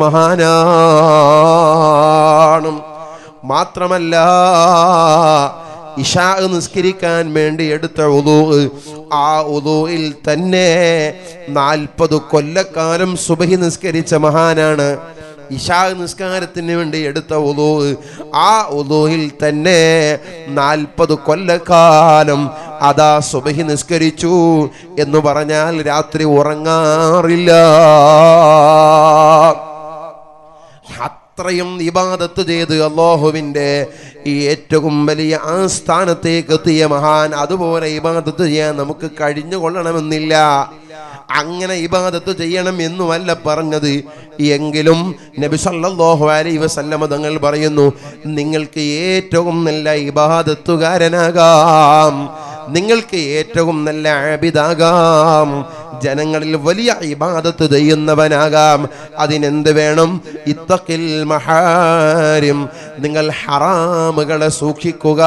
മഹാനാണ്. മാത്രമല്ല, ഇശാ നിസ്കരിക്കാൻ വേണ്ടി എടുത്ത ഉളൂ, ആ ഉളൂയിൽ തന്നെ നാൽപ്പത് കൊല്ലക്കാലം സുബഹി നിസ്കരിച്ച മഹാനാണ്. ഇശാ നിസ്കാരത്തിന് വേണ്ടി എടുത്ത ഉളൂ, ആ ഉളൂയിൽ തന്നെ നാൽപ്പത് കൊല്ലക്കാലം അതാ സുബഹി നിസ്കരിച്ചു എന്ന് പറഞ്ഞാൽ രാത്രി ഉറങ്ങാറില്ല. അത്രയും ഇബാദത്ത് ചെയ്ത് അല്ലാഹുവിൻ്റെ ഈ ഏറ്റവും വലിയ ആ സ്ഥാനത്തേക്ക് എത്തിയ മഹാൻ. അതുപോലെ ഇബാദത്ത് ചെയ്യാൻ നമുക്ക് കഴിഞ്ഞു കൊള്ളണമെന്നില്ല. അങ്ങനെ ഇബാദത്ത് ചെയ്യണം എന്നുമല്ല പറഞ്ഞത്. എങ്കിലും നബി സല്ലല്ലാഹു അലൈഹി വസല്ലമ തങ്ങൾ പറയുന്നു, നിങ്ങൾക്ക് ഏറ്റവും നല്ല ഇബാദത്തുകാരനാകാം, നിങ്ങൾക്ക് ഏറ്റവും നല്ല ആബിദാകാം, ജനങ്ങളിൽ വലിയ ഇബാദത്ത് ചെയ്യുന്നവനാകാം. അതിനെന്ത് വേണം? ഇത്തഖിൽ മഹാരിം, നിങ്ങൾ ഹറാമുകളെ സൂക്ഷിക്കുക,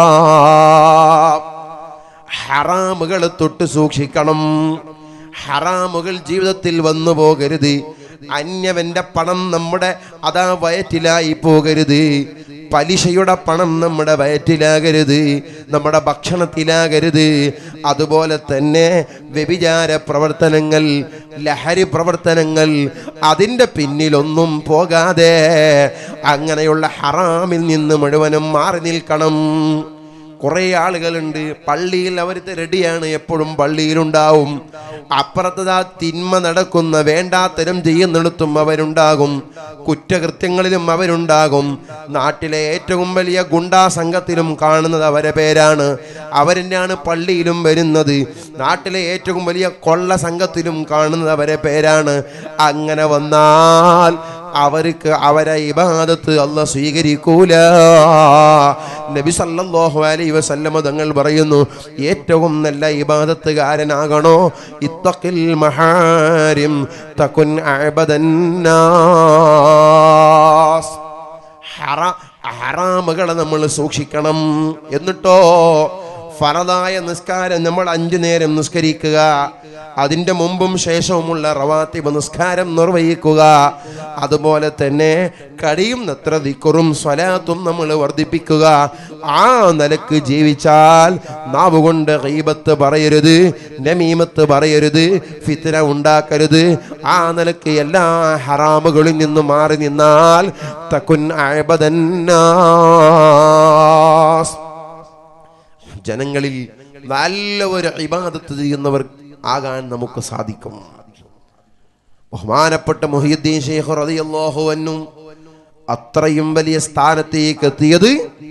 ഹറാമുകൾ തൊട്ട് സൂക്ഷിക്കണം. ഹറാമുകൾ ജീവിതത്തിൽ വന്നു പോകരുത്. അന്യവന്റെ പണം നമ്മുടെ അതാ വയറ്റിലായി പോകരുത്. പലിശയുടെ പണം നമ്മുടെ വയറ്റിലാകരുത്, നമ്മുടെ ഭക്ഷണത്തിലാകരുത്. അതുപോലെ തന്നെ വ്യഭിചാര പ്രവർത്തനങ്ങൾ, ലഹരി പ്രവർത്തനങ്ങൾ, അതിൻ്റെ പിന്നിലൊന്നും പോകാതെ അങ്ങനെയുള്ള ഹറാമിൽ നിന്ന് മുഴുവനും മാറി നിൽക്കണം. കുറേ ആളുകളുണ്ട് പള്ളിയിൽ, അവർ റെഡിയാണ്, എപ്പോഴും പള്ളിയിലുണ്ടാവും. അപ്പുറത്തതാ തിന്മ നടക്കുന്ന വേണ്ടാത്തരം ചെയ്യുന്നിടത്തും അവരുണ്ടാകും, കുറ്റകൃത്യങ്ങളിലും അവരുണ്ടാകും. നാട്ടിലെ ഏറ്റവും വലിയ ഗുണ്ടാ സംഘത്തിലും കാണുന്നത് അവരെ പേരാണ്. അവരെന്നെയാണ് പള്ളിയിലും വരുന്നത്. നാട്ടിലെ ഏറ്റവും വലിയ കൊള്ള സംഘത്തിലും കാണുന്നത് അവരെ പേരാണ്. അങ്ങനെ വന്നാൽ അവർക്ക് അവരെ ഇബാദത്ത് അല്ലാഹ് സ്വീകരിക്കൂല. നബി സല്ലല്ലാഹു അലൈഹി വസല്ലമ തങ്ങൾ പറയുന്നു, ഏറ്റവും നല്ല ഇബാദത്തുകാരനാകണോ? ഇത്തഖിൽ മഹാരിം തകുൻ അഅബദന്നാസ്. ഹറാമുകളെ നമ്മൾ സൂക്ഷിക്കണം. എന്നിട്ടോ ഫറദായ നിസ്കാരം നമ്മൾ അഞ്ചു നേരം നിസ്കരിക്കുക, അതിൻ്റെ മുമ്പും ശേഷവുമുള്ള റവാത്തിബ് നിസ്കാരം നിർവഹിക്കുക. അതുപോലെ തന്നെ കഴിയുന്നത്ര ദിക്റും സ്വലാത്തും നമ്മൾ വർദ്ധിപ്പിക്കുക. ആ നിലക്ക് ജീവിച്ചാൽ നാവ് കൊണ്ട് ഗീബത്ത് പറയരുത്, നമീമത്ത് പറയരുത്, ഫിത്ന ഉണ്ടാക്കരുത്. ആ നിലക്ക് എല്ലാ ഹറാമുകളിൽ നിന്നും മാറി നിന്നാൽ തകുൻ അഅബദന്നാസ്, ജനങ്ങളിൽ നല്ല ഒരു ഇബാദത്ത് ചെയ്യുന്നവർ ആകാൻ നമുക്ക് സാധിക്കും. ബഹുമാനപ്പെട്ട മുഹ്യിദ്ദീൻ ശൈഖ് റളിയല്ലാഹു അൻഹു അത്രയും വലിയ സ്ഥാനത്തേക്ക് എത്തിയത്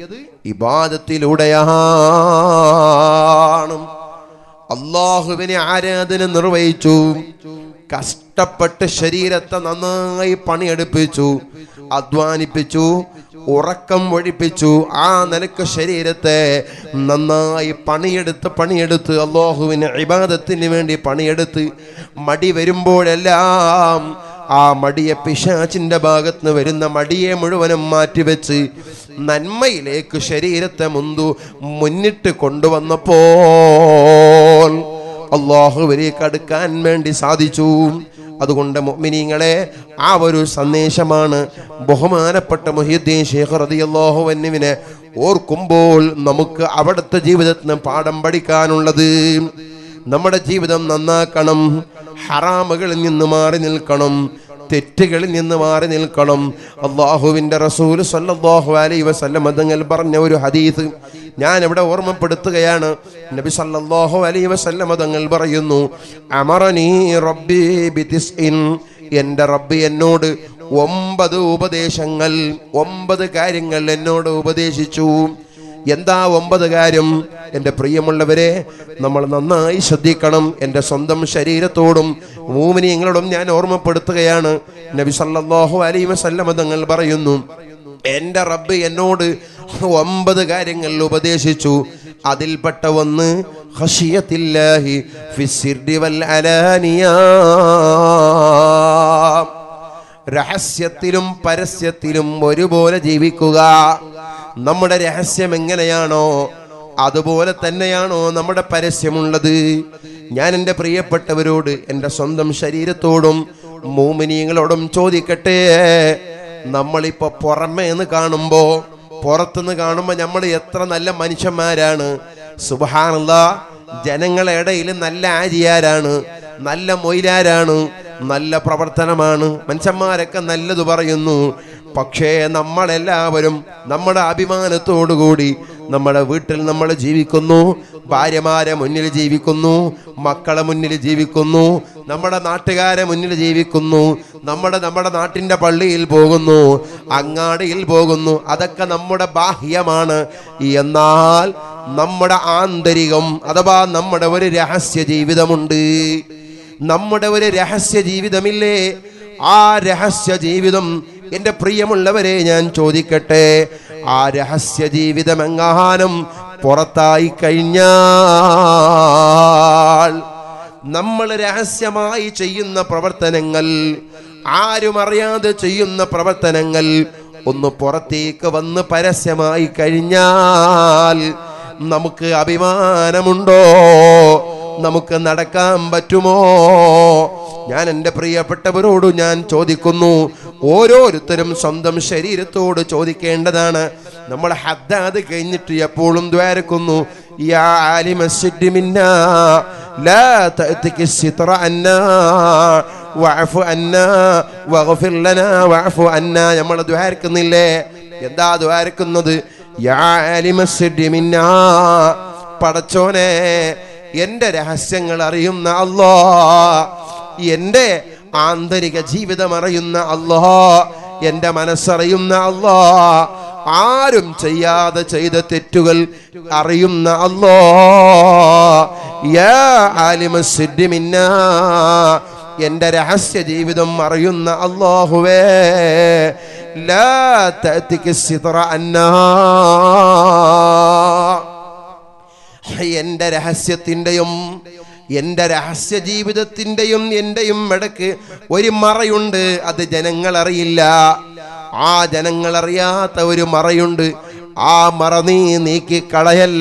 ഇബാദത്തിലൂടെയാണ്. അല്ലാഹുവിനെ ആരാധന നിർവഹിച്ചു, കഷ്ടപ്പെട്ട് ശരീരത്തെ നന്നായി പണിയെടുപ്പിച്ചു, അധ്വാനിപ്പിച്ചു, ഉറക്കം ഒഴിപ്പിച്ചു. ആ നിലക്ക് ശരീരത്തെ നന്നായി പണിയെടുത്ത് പണിയെടുത്ത് അല്ലാഹുവിന് ഇബാദത്തിന് വേണ്ടി പണിയെടുത്ത് മടി വരുമ്പോഴെല്ലാം ആ മടിയെ പിശാചിന്റെ ഭാഗത്ത് നിന്ന് വരുന്ന മടിയെ മുഴുവനും മാറ്റിവെച്ച് നന്മയിലേക്ക് ശരീരത്തെ മുന്തു മുന്നിട്ട് കൊണ്ടുവന്നപ്പോൾ അല്ലാഹുവിലേക്ക് അടുക്കാൻ വേണ്ടി സാധിച്ചു. അതുകൊണ്ട് മുഅ്മിനീങ്ങളെ, ആ ഒരു സന്ദേശമാണ് ബഹുമാനപ്പെട്ട മുഹ്യിദ്ദീൻ ശൈഖ് റളിയല്ലാഹു അൻഹുവിനെ ഓർക്കുമ്പോൾ നമുക്ക് അവിടുത്തെ ജീവിതത്തിന് പാഠം പഠിക്കാനുള്ളത്. നമ്മുടെ ജീവിതം നന്നാക്കണം, ഹറാമുകളിൽ നിന്ന് മാറി നിൽക്കണം, തെറ്റുകളിൽ നിന്ന് മാറി നിൽക്കണം. അല്ലാഹുവിൻ്റെ റസൂൽ സല്ലല്ലാഹു അലൈഹി വസല്ലം തങ്ങൾ പറഞ്ഞ ഒരു ഹദീസ് ഞാൻ ഇവിടെ ഓർമ്മപ്പെടുത്തുകയാണ്. നബി സല്ലല്ലാഹു അലൈഹി വസല്ലം തങ്ങൾ പറയുന്നു, അമറനീ റബ്ബി ബിതിസ്ഇൻ, എൻ്റെ റബ്ബ് എന്നോട് ഒമ്പത് ഉപദേശങ്ങൾ, ഒമ്പത് കാര്യങ്ങൾ എന്നോട് ഉപദേശിച്ചു. എന്താ ഒമ്പത് കാര്യം? എൻ്റെ പ്രിയമുള്ളവരെ, നമ്മൾ നന്നായി ശ്രദ്ധിക്കണം. എൻ്റെ സ്വന്തം ശരീരത്തോടും മുഅ്മിനീങ്ങളോടും ഞാൻ ഓർമ്മപ്പെടുത്തുകയാണ്. നബി സല്ലല്ലാഹു അലൈഹി വസല്ലം തങ്ങൾ പറയുന്നു, എൻ്റെ റബ്ബ് എന്നോട് ഒമ്പത് കാര്യങ്ങൾ ഉപദേശിച്ചു. അതിൽപ്പെട്ട ഒന്ന് ഖശിയത്തില്ലാഹി ഫിസ്സിർരി വൽ അലാനിയ, രഹസ്യത്തിലും പരസ്യത്തിലും ഒരുപോലെ ജീവിക്കുക. നമ്മുടെ രഹസ്യം എങ്ങനെയാണോ അതുപോലെ തന്നെയാണോ നമ്മുടെ പരസ്യമുള്ളത്? ഞാൻ എൻ്റെ പ്രിയപ്പെട്ടവരോട്, എൻ്റെ സ്വന്തം ശരീരത്തോടും മുഅ്മിനീങ്ങളോടും ചോദിക്കട്ടെ, നമ്മളിപ്പോൾ പുറമേ നിന്ന് കാണുമ്പോൾ, പുറത്തുനിന്ന് കാണുമ്പോൾ നമ്മൾ എത്ര നല്ല മനുഷ്യന്മാരാണ്. സുബ്ഹാനല്ലാഹ്, ജനങ്ങളുടെ ഇടയിൽ നല്ല ആജിയാരാണ്, നല്ല മൊയ്ലാരാണ്, നല്ല പ്രവർത്തനമാണ്, മനുഷ്യന്മാരൊക്കെ നല്ലത് പറയുന്നു. പക്ഷേ നമ്മളെല്ലാവരും നമ്മുടെ അഭിമാനത്തോടുകൂടി നമ്മുടെ വീട്ടിൽ നമ്മൾ ജീവിക്കുന്നു, ഭാര്യമാരെ മുന്നിൽ ജീവിക്കുന്നു, മക്കളെ മുന്നിൽ ജീവിക്കുന്നു, നമ്മുടെ നാട്ടുകാരെ മുന്നിൽ ജീവിക്കുന്നു, നമ്മുടെ നമ്മുടെ നാട്ടിൻ്റെ പള്ളിയിൽ പോകുന്നു, അങ്ങാടിയിൽ പോകുന്നു. അതൊക്കെ നമ്മുടെ ബാഹ്യമാണ്. എന്നാൽ നമ്മുടെ ആന്തരികം അഥവാ നമ്മുടെ ഒരു രഹസ്യ ജീവിതമുണ്ട്. നമ്മുടെ ഒരു രഹസ്യ ജീവിതമില്ലേ? ആ രഹസ്യ ജീവിതം എൻ്റെ പ്രിയമുള്ളവരെ ഞാൻ ചോദിക്കട്ടെ, ആ രഹസ്യ ജീവിതം എങ്ങാനും പുറത്തായി കഴിഞ്ഞാൽ, നമ്മൾ രഹസ്യമായി ചെയ്യുന്ന പ്രവർത്തനങ്ങൾ, ആരും അറിയാതെ ചെയ്യുന്ന പ്രവർത്തനങ്ങൾ ഒന്ന് പുറത്തേക്ക് വന്ന് പരസ്യമായി കഴിഞ്ഞാൽ നമുക്ക് അഭിമാനമുണ്ടോ? നമുക്ക് നടക്കാൻ പറ്റുമോ? ഞാൻ എൻ്റെ പ്രിയപ്പെട്ടവരോട് ഞാൻ ചോദിക്കുന്നു, ഓരോരുത്തരും സ്വന്തം ശരീരത്തോട് ചോദിക്കേണ്ടതാണ്. നമ്മൾ ഹദ്ദാദ് കഴിഞ്ഞിട്ട് എപ്പോഴും ദ്വാരക്കുന്നു, യാ ആലിമസ്സിദ്ദി മിന്നാ ലാ തഅതികി സിത്ര അന്നാ വഅഫു അന്നാ വഗ്ഫിർ ലനാ വഅഫു അന്നാ. നമ്മൾ ദ്വാരക്കുന്നില്ലേ? എന്താ ദ്വാരക്കുന്നത്? യാ ആലിമസ്സിദ്ദി മിന്നാ, പടച്ചോനെ എൻ്റെ രഹസ്യങ്ങൾ അറിയുന്ന അല്ലാഹ്, എൻ്റെ ആന്തരിക ജീവിതം അറിയുന്ന അല്ലാഹ്, എൻ്റെ മനസ്സറിയുന്ന അല്ലാഹ്, ആരും ചെയ്യാതെ ചെയ്ത തെറ്റുകൾ അറിയുന്ന അല്ലാഹ്, യാ ആലിമസ്സിദ്ദി മിന്നാ, എൻ്റെ രഹസ്യ ജീവിതം അറിയുന്ന അല്ലാഹുവേ, ലാ തഅതികി സിത്ര അന്നാ, എൻ്റെ രഹസ്യത്തിൻ്റെയും എൻ്റെ രഹസ്യ ജീവിതത്തിൻ്റെയും എൻ്റെയും ഇടയ്ക്ക് ഒരു മറയുണ്ട്. അത് ജനങ്ങൾ അറിയില്ല. ആ ജനങ്ങൾ അറിയാത്ത ഒരു മറയുണ്ട്. ആ മറ നീ നീക്കി കളയല്ല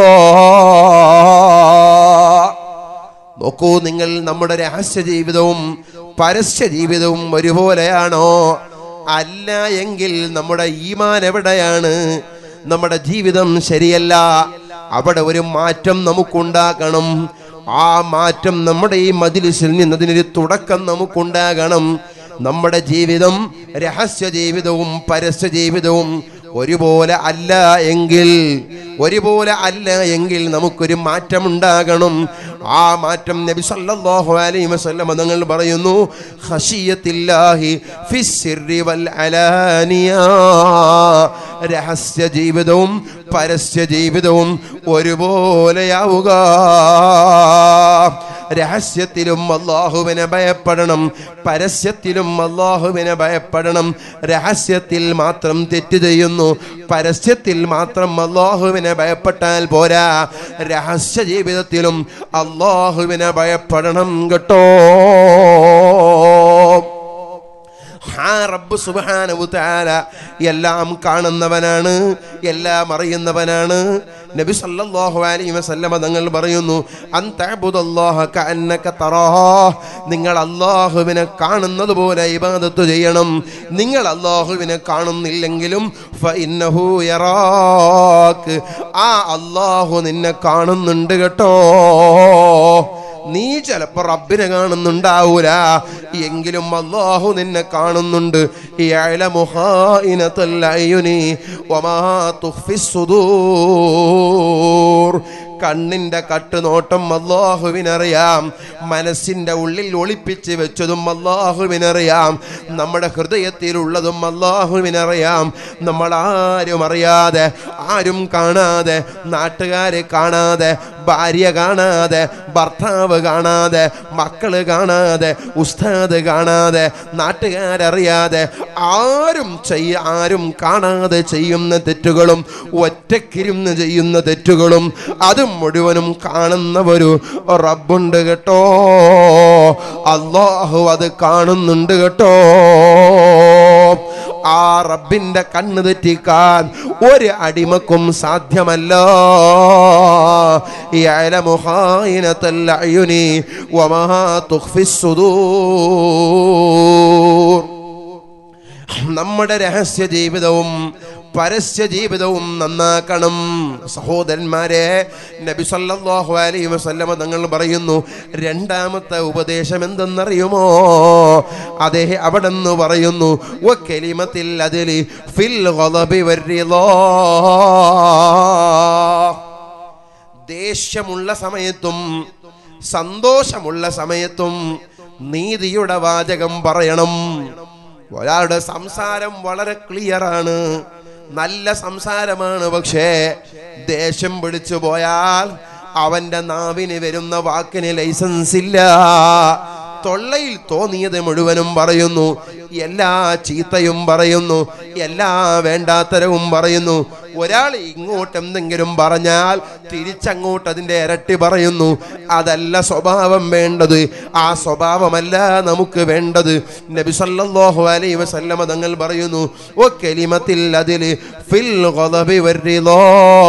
അല്ലാഹ്. നോക്കൂ നിങ്ങൾ, നമ്മുടെ രഹസ്യ ജീവിതവും പരസ്യ ജീവിതവും ഒരുപോലെയാണോ? അല്ല എങ്കിൽ നമ്മുടെ ഈമാൻ എവിടെയാണ്? നമ്മുടെ ജീവിതം ശരിയല്ല. അവിടെ ഒരു മാറ്റം നമുക്കുണ്ടാകണം. ആ മാറ്റം നമ്മുടെ ഈ മജ്‌ലിസിൽ നിന്നതിനൊരു തുടക്കം നമുക്കുണ്ടാകണം. നമ്മുടെ ജീവിതം രഹസ്യ ജീവിതവും പരസ്യ ജീവിതവും ഒരുപോലെ അല്ല എങ്കിൽ ഒരുപോലെ അല്ല എങ്കിൽ നമുക്കൊരു മാറ്റം ഉണ്ടാകണം. ആ മാറ്റം നബി സല്ലല്ലാഹു അലൈഹി വസല്ലം തങ്ങൾ പറയുന്നു, ഖശിയത്തില്ലാഹി ഫിസ്സിർരി വൽ അലാനിയ. രഹസ്യ ജീവിതവും പരസ്യ ജീവിതവും ഒരുപോലെയാവുക. രഹസ്യത്തിലും അല്ലാഹുവിനെ ഭയപ്പെടണം, പരസ്യത്തിലും അല്ലാഹുവിനെ ഭയപ്പെടണം. രഹസ്യത്തിൽ മാത്രം തെറ്റ് ചെയ്യുന്നു, പരസ്യത്തിൽ മാത്രം അല്ലാഹുവിനെ ഭയപ്പെട്ടാൽ പോരാ. രഹസ്യ ജീവിതത്തിലും അല്ലാഹുവിനെ ഭയപ്പെടണം കേട്ടോ. റബ്ബ് സുബ്ഹാനഹു വ തആല എല്ലാം കാണുന്നവനാണ്, എല്ലാം അറിയുന്നവനാണ്. നബി സല്ലല്ലാഹു അലൈഹി വസല്ലം തങ്ങൾ പറയുന്നു, അൻതഅബുദല്ലാഹ കഅന്നക തറാഹ്. നിങ്ങൾ അല്ലാഹുവിനെ കാണുന്നത് പോലെ ഇബാദത്ത് ചെയ്യണം. നിങ്ങൾ അല്ലാഹുവിനെ കാണുന്നില്ലെങ്കിലും ഫഇന്നഹു യറാക്, ആ അല്ലാഹു നിന്നെ കാണുന്നുണ്ട് കേട്ടോ. നീ ചിലപ്പോൾ റബ്ബിനെ കാണുന്നുണ്ടാവൂല, എങ്കിലും അല്ലാഹു നിന്നെ കാണുന്നുണ്ട്. യഅലമു ഖായിനത്തുൽ അയ്യുനി വമാ തുഖ്ഫിസ് സുദൂർ. കണ്ണിന്റെ കട്ടുനോട്ടം അല്ലാഹുവിനറിയാം, മനസ്സിന്റെ ഉള്ളിൽ ഒളിപ്പിച്ച് വെച്ചതും അല്ലാഹുവിനറിയാം, നമ്മുടെ ഹൃദയത്തിലുള്ളതും അല്ലാഹുവിനറിയാം. നമ്മൾ ആരും അറിയാതെ, ആരും കാണാതെ, നാട്ടുകാരെ കാണാതെ, ഭാര്യ കാണാതെ, ഭർത്താവ് കാണാതെ, മക്കള് കാണാതെ, ഉസ്താദ് കാണാതെ, നാട്ടുകാരറിയാതെ, ആരും ചെയ്യ ആരും കാണാതെ ചെയ്യുന്ന തെറ്റുകളും ഒറ്റക്കിരുന്ന് ചെയ്യുന്ന തെറ്റുകളും അത് മുഴുവനും കാണുന്ന ഒരു റബ്ബുണ്ട് കേട്ടോ. അല്ലാഹു അത് കാണുന്നുണ്ട് കേട്ടോ. ആ റബ്ബിന്റെ കണ്ണ് തെറ്റിക്കാൻ ഒരു അടിമക്കും സാധ്യമല്ല. യഅലമു ഖായിനത്തുൽ അയ്യുനി വമാ തുഖ്ഫിസ് സുദൂർ. നമ്മുടെ രഹസ്യ ജീവിതവും പരസ്യ ജീവിതവും നന്നാക്കണം സഹോദരന്മാരെ. നബി സല്ലല്ലാഹു അലൈഹി വസല്ലം തങ്ങൾ പറയുന്നു, രണ്ടാമത്തെ ഉപദേശം എന്തെന്നറിയുമോ? അതേ അവിടെ നിന്ന് പറയുന്നു, വകലിമത്തിൽ അദ്ലി ഫിൽ ഗളബി വറിളാ. ദേഷ്യമുള്ള സമയത്തും സന്തോഷമുള്ള സമയത്തും നീതിയുടെ വാചകം പറയണം. ഒരാളുടെ സംസാരം വളരെ ക്ലിയറാണ്, നല്ല സംസാരമാണ്, പക്ഷേ ദേഷ്യം പിടിച്ചു പോയാൽ അവന്റെ നാവിന് വരുന്ന വാക്കിന് ലൈസൻസ് ഇല്ല. തൊള്ളയിൽ തോന്നിയത് മുഴുവനും പറയുന്നു, എല്ലാ ചീത്തയും പറയുന്നു, എല്ലാ വേണ്ടാത്തരവും പറയുന്നു. ഒരാൾ ഇങ്ങോട്ട് എന്തെങ്കിലും പറഞ്ഞാൽ തിരിച്ചങ്ങോട്ട് അതിൻ്റെ ഇരട്ടി പറയുന്നു. അതല്ല സ്വഭാവം വേണ്ടത്, ആ സ്വഭാവമല്ല നമുക്ക് വേണ്ടത്. നബി സല്ലല്ലാഹു അലൈഹി വസല്ലമ തങ്ങൾ പറയുന്നു, ഓ കലിമത്തിൽ അതിൽ ഫിൽ ഗളബി വറിളാ,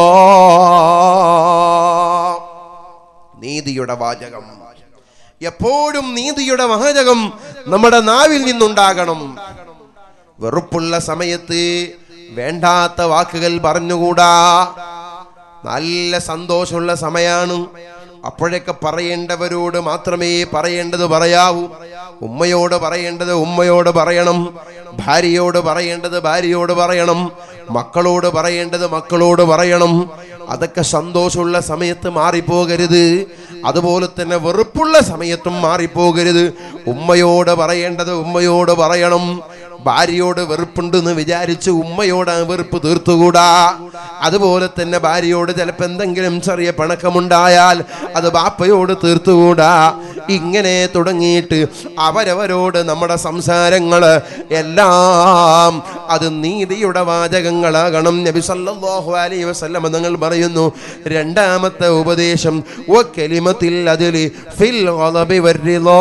നീതിയുടെ വാചകം, എപ്പോഴും നീതിയുടെ വാചകം നമ്മുടെ നാവിൽ നിന്നുണ്ടാകണം. വെറുപ്പുള്ള സമയത്ത് വേണ്ടാത്ത വാക്കുകൾ പറഞ്ഞുകൂടാ. നല്ല സന്തോഷമുള്ള സമയമാണ്, അപ്പോഴൊക്കെ പറയേണ്ടവരോട് മാത്രമേ പറയേണ്ടത് പറയാവൂ. ഉമ്മയോട് പറയേണ്ടത് ഉമ്മയോട് പറയണം, ഭാര്യയോട് പറയേണ്ടത് ഭാര്യയോട് പറയണം, മക്കളോട് പറയേണ്ടത് മക്കളോട് പറയണം. അതൊക്കെ സന്തോഷമുള്ള സമയത്ത് മാറിപ്പോകരുത്. അതുപോലെ തന്നെ വെറുപ്പുള്ള സമയത്തും മാറിപ്പോകരുത്. ഉമ്മയോട് പറയേണ്ടത് ഉമ്മയോട് പറയണം. ഭാര്യയോട് വെറുപ്പുണ്ടെന്ന് വിചാരിച്ച് ഉമ്മയോട് ആ വെറുപ്പ് തീർത്തുകൂടാ. അതുപോലെ തന്നെ ഭാര്യയോട് ചിലപ്പോൾ എന്തെങ്കിലും ചെറിയ പിണക്കമുണ്ടായാൽ അത് ബാപ്പയോട് തീർത്തുകൂടാ. ഇങ്ങനെ തുടങ്ങിയിട്ട് അവരവരോട് നമ്മുടെ സംസാരങ്ങൾ എല്ലാം അത് നീതിയുടെ വാചകങ്ങളാകണം. നബി സല്ലല്ലാഹു അലൈഹി വസല്ലം തങ്ങൾ പറയുന്നു, രണ്ടാമത്തെ ഉപദേശം വ കലിമത്തിൽ അതിൽ ഫിൽ ഗളബി വറിളാ,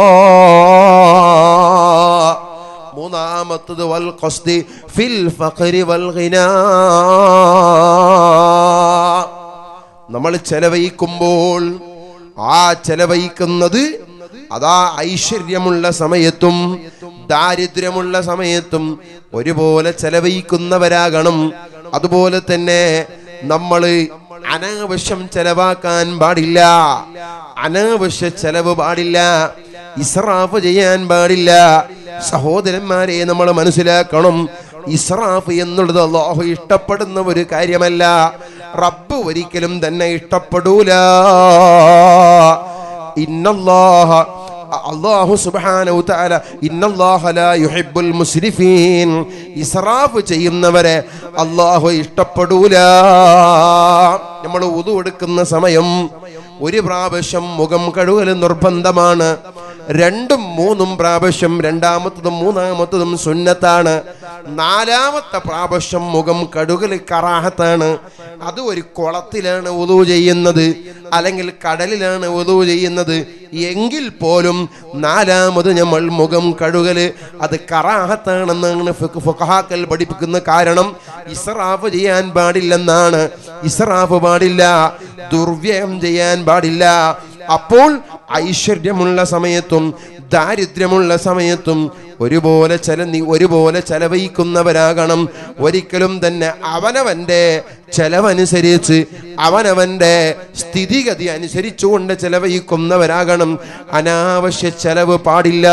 മൂന്നാമത്തത് വൽ ഖസ്ദി ഫിൽ ഫഖരി വൽ ഗിനാ. നമ്മൾ ചെലവഴിക്കുമ്പോൾ ആ ചെലവഴിക്കുന്നത് അതാ ഐശ്വര്യമുള്ള സമയത്തും ദാരിദ്ര്യമുള്ള സമയത്തും ഒരുപോലെ ചെലവഴിക്കുന്നവരാകണം. അതുപോലെ തന്നെ നമ്മൾ അനാവശ്യം ചെലവാക്കാൻ പാടില്ല, അനാവശ്യ ചെലവ് പാടില്ല, ഇസ്രാഫ് ചെയ്യാൻ പാടില്ല. സഹോദരന്മാരെ, നമ്മൾ മനസ്സിലാക്കണം, ഇസ്രാഫ് എന്നുള്ളത് അല്ലാഹു ഇഷ്ടപ്പെടുന്ന ഒരു കാര്യമല്ല. റബ്ബ് ഒരിക്കലും തന്നെ ഇഷ്ടപ്പെടൂല. ഇന്നല്ലാഹ അല്ലാഹു സുബ്ഹാനഹു തആല ഇന്നല്ലാഹ ലാ യുഹിബ്ബുൽ മുസ്രിഫീൻ, ഇസ്രാഫ് ചെയ്യുന്നവരെ അല്ലാഹു ഇഷ്ടപ്പെടൂല. നമ്മൾ വുദു എടുക്കുന്ന സമയം ഒരു പ്രാവശ്യം മുഖം കഴുകൽ നിർബന്ധമാണ്. രണ്ടും മൂന്നും പ്രാവശ്യം, രണ്ടാമത്തതും മൂന്നാമത്തതും സുന്നത്താണ്. നാലാമത്തെ പ്രാവശ്യം മുഖം കഴുകൽ കറാഹത്താണ്. അത് ഒരു കുളത്തിലാണ് വുദു ചെയ്യുന്നത്, അല്ലെങ്കിൽ കടലിലാണ് വുദു ചെയ്യുന്നത് എങ്കിൽ പോലും നാലാമത് നമ്മൾ മുഖം കഴുകല് അത് കറാഹത്താണെന്നാണ് ഫുഖഹാക്കൾ പഠിപ്പിക്കുന്ന. കാരണം ഇസ്രാഫ് ചെയ്യാൻ പാടില്ലെന്നാണ്. ഇസ്രാഫ് പാടില്ല, ദുർവ്യയം ചെയ്യാൻ പാടില്ല. അപ്പോൾ ഐശ്വര്യമുള്ള സമയത്തും ദാരിദ്ര്യമുള്ള സമയത്തും ഒരുപോലെ ചെല ഒരുപോലെ ചെലവഴിക്കുന്നവരാകണം. ഒരിക്കലും തന്നെ അവനവന്റെ ചെലവനുസരിച്ച് അവനവന്റെ സ്ഥിതിഗതി അനുസരിച്ചുകൊണ്ട് ചെലവഴിക്കുന്നവരാകണം. അനാവശ്യ ചെലവ് പാടില്ല.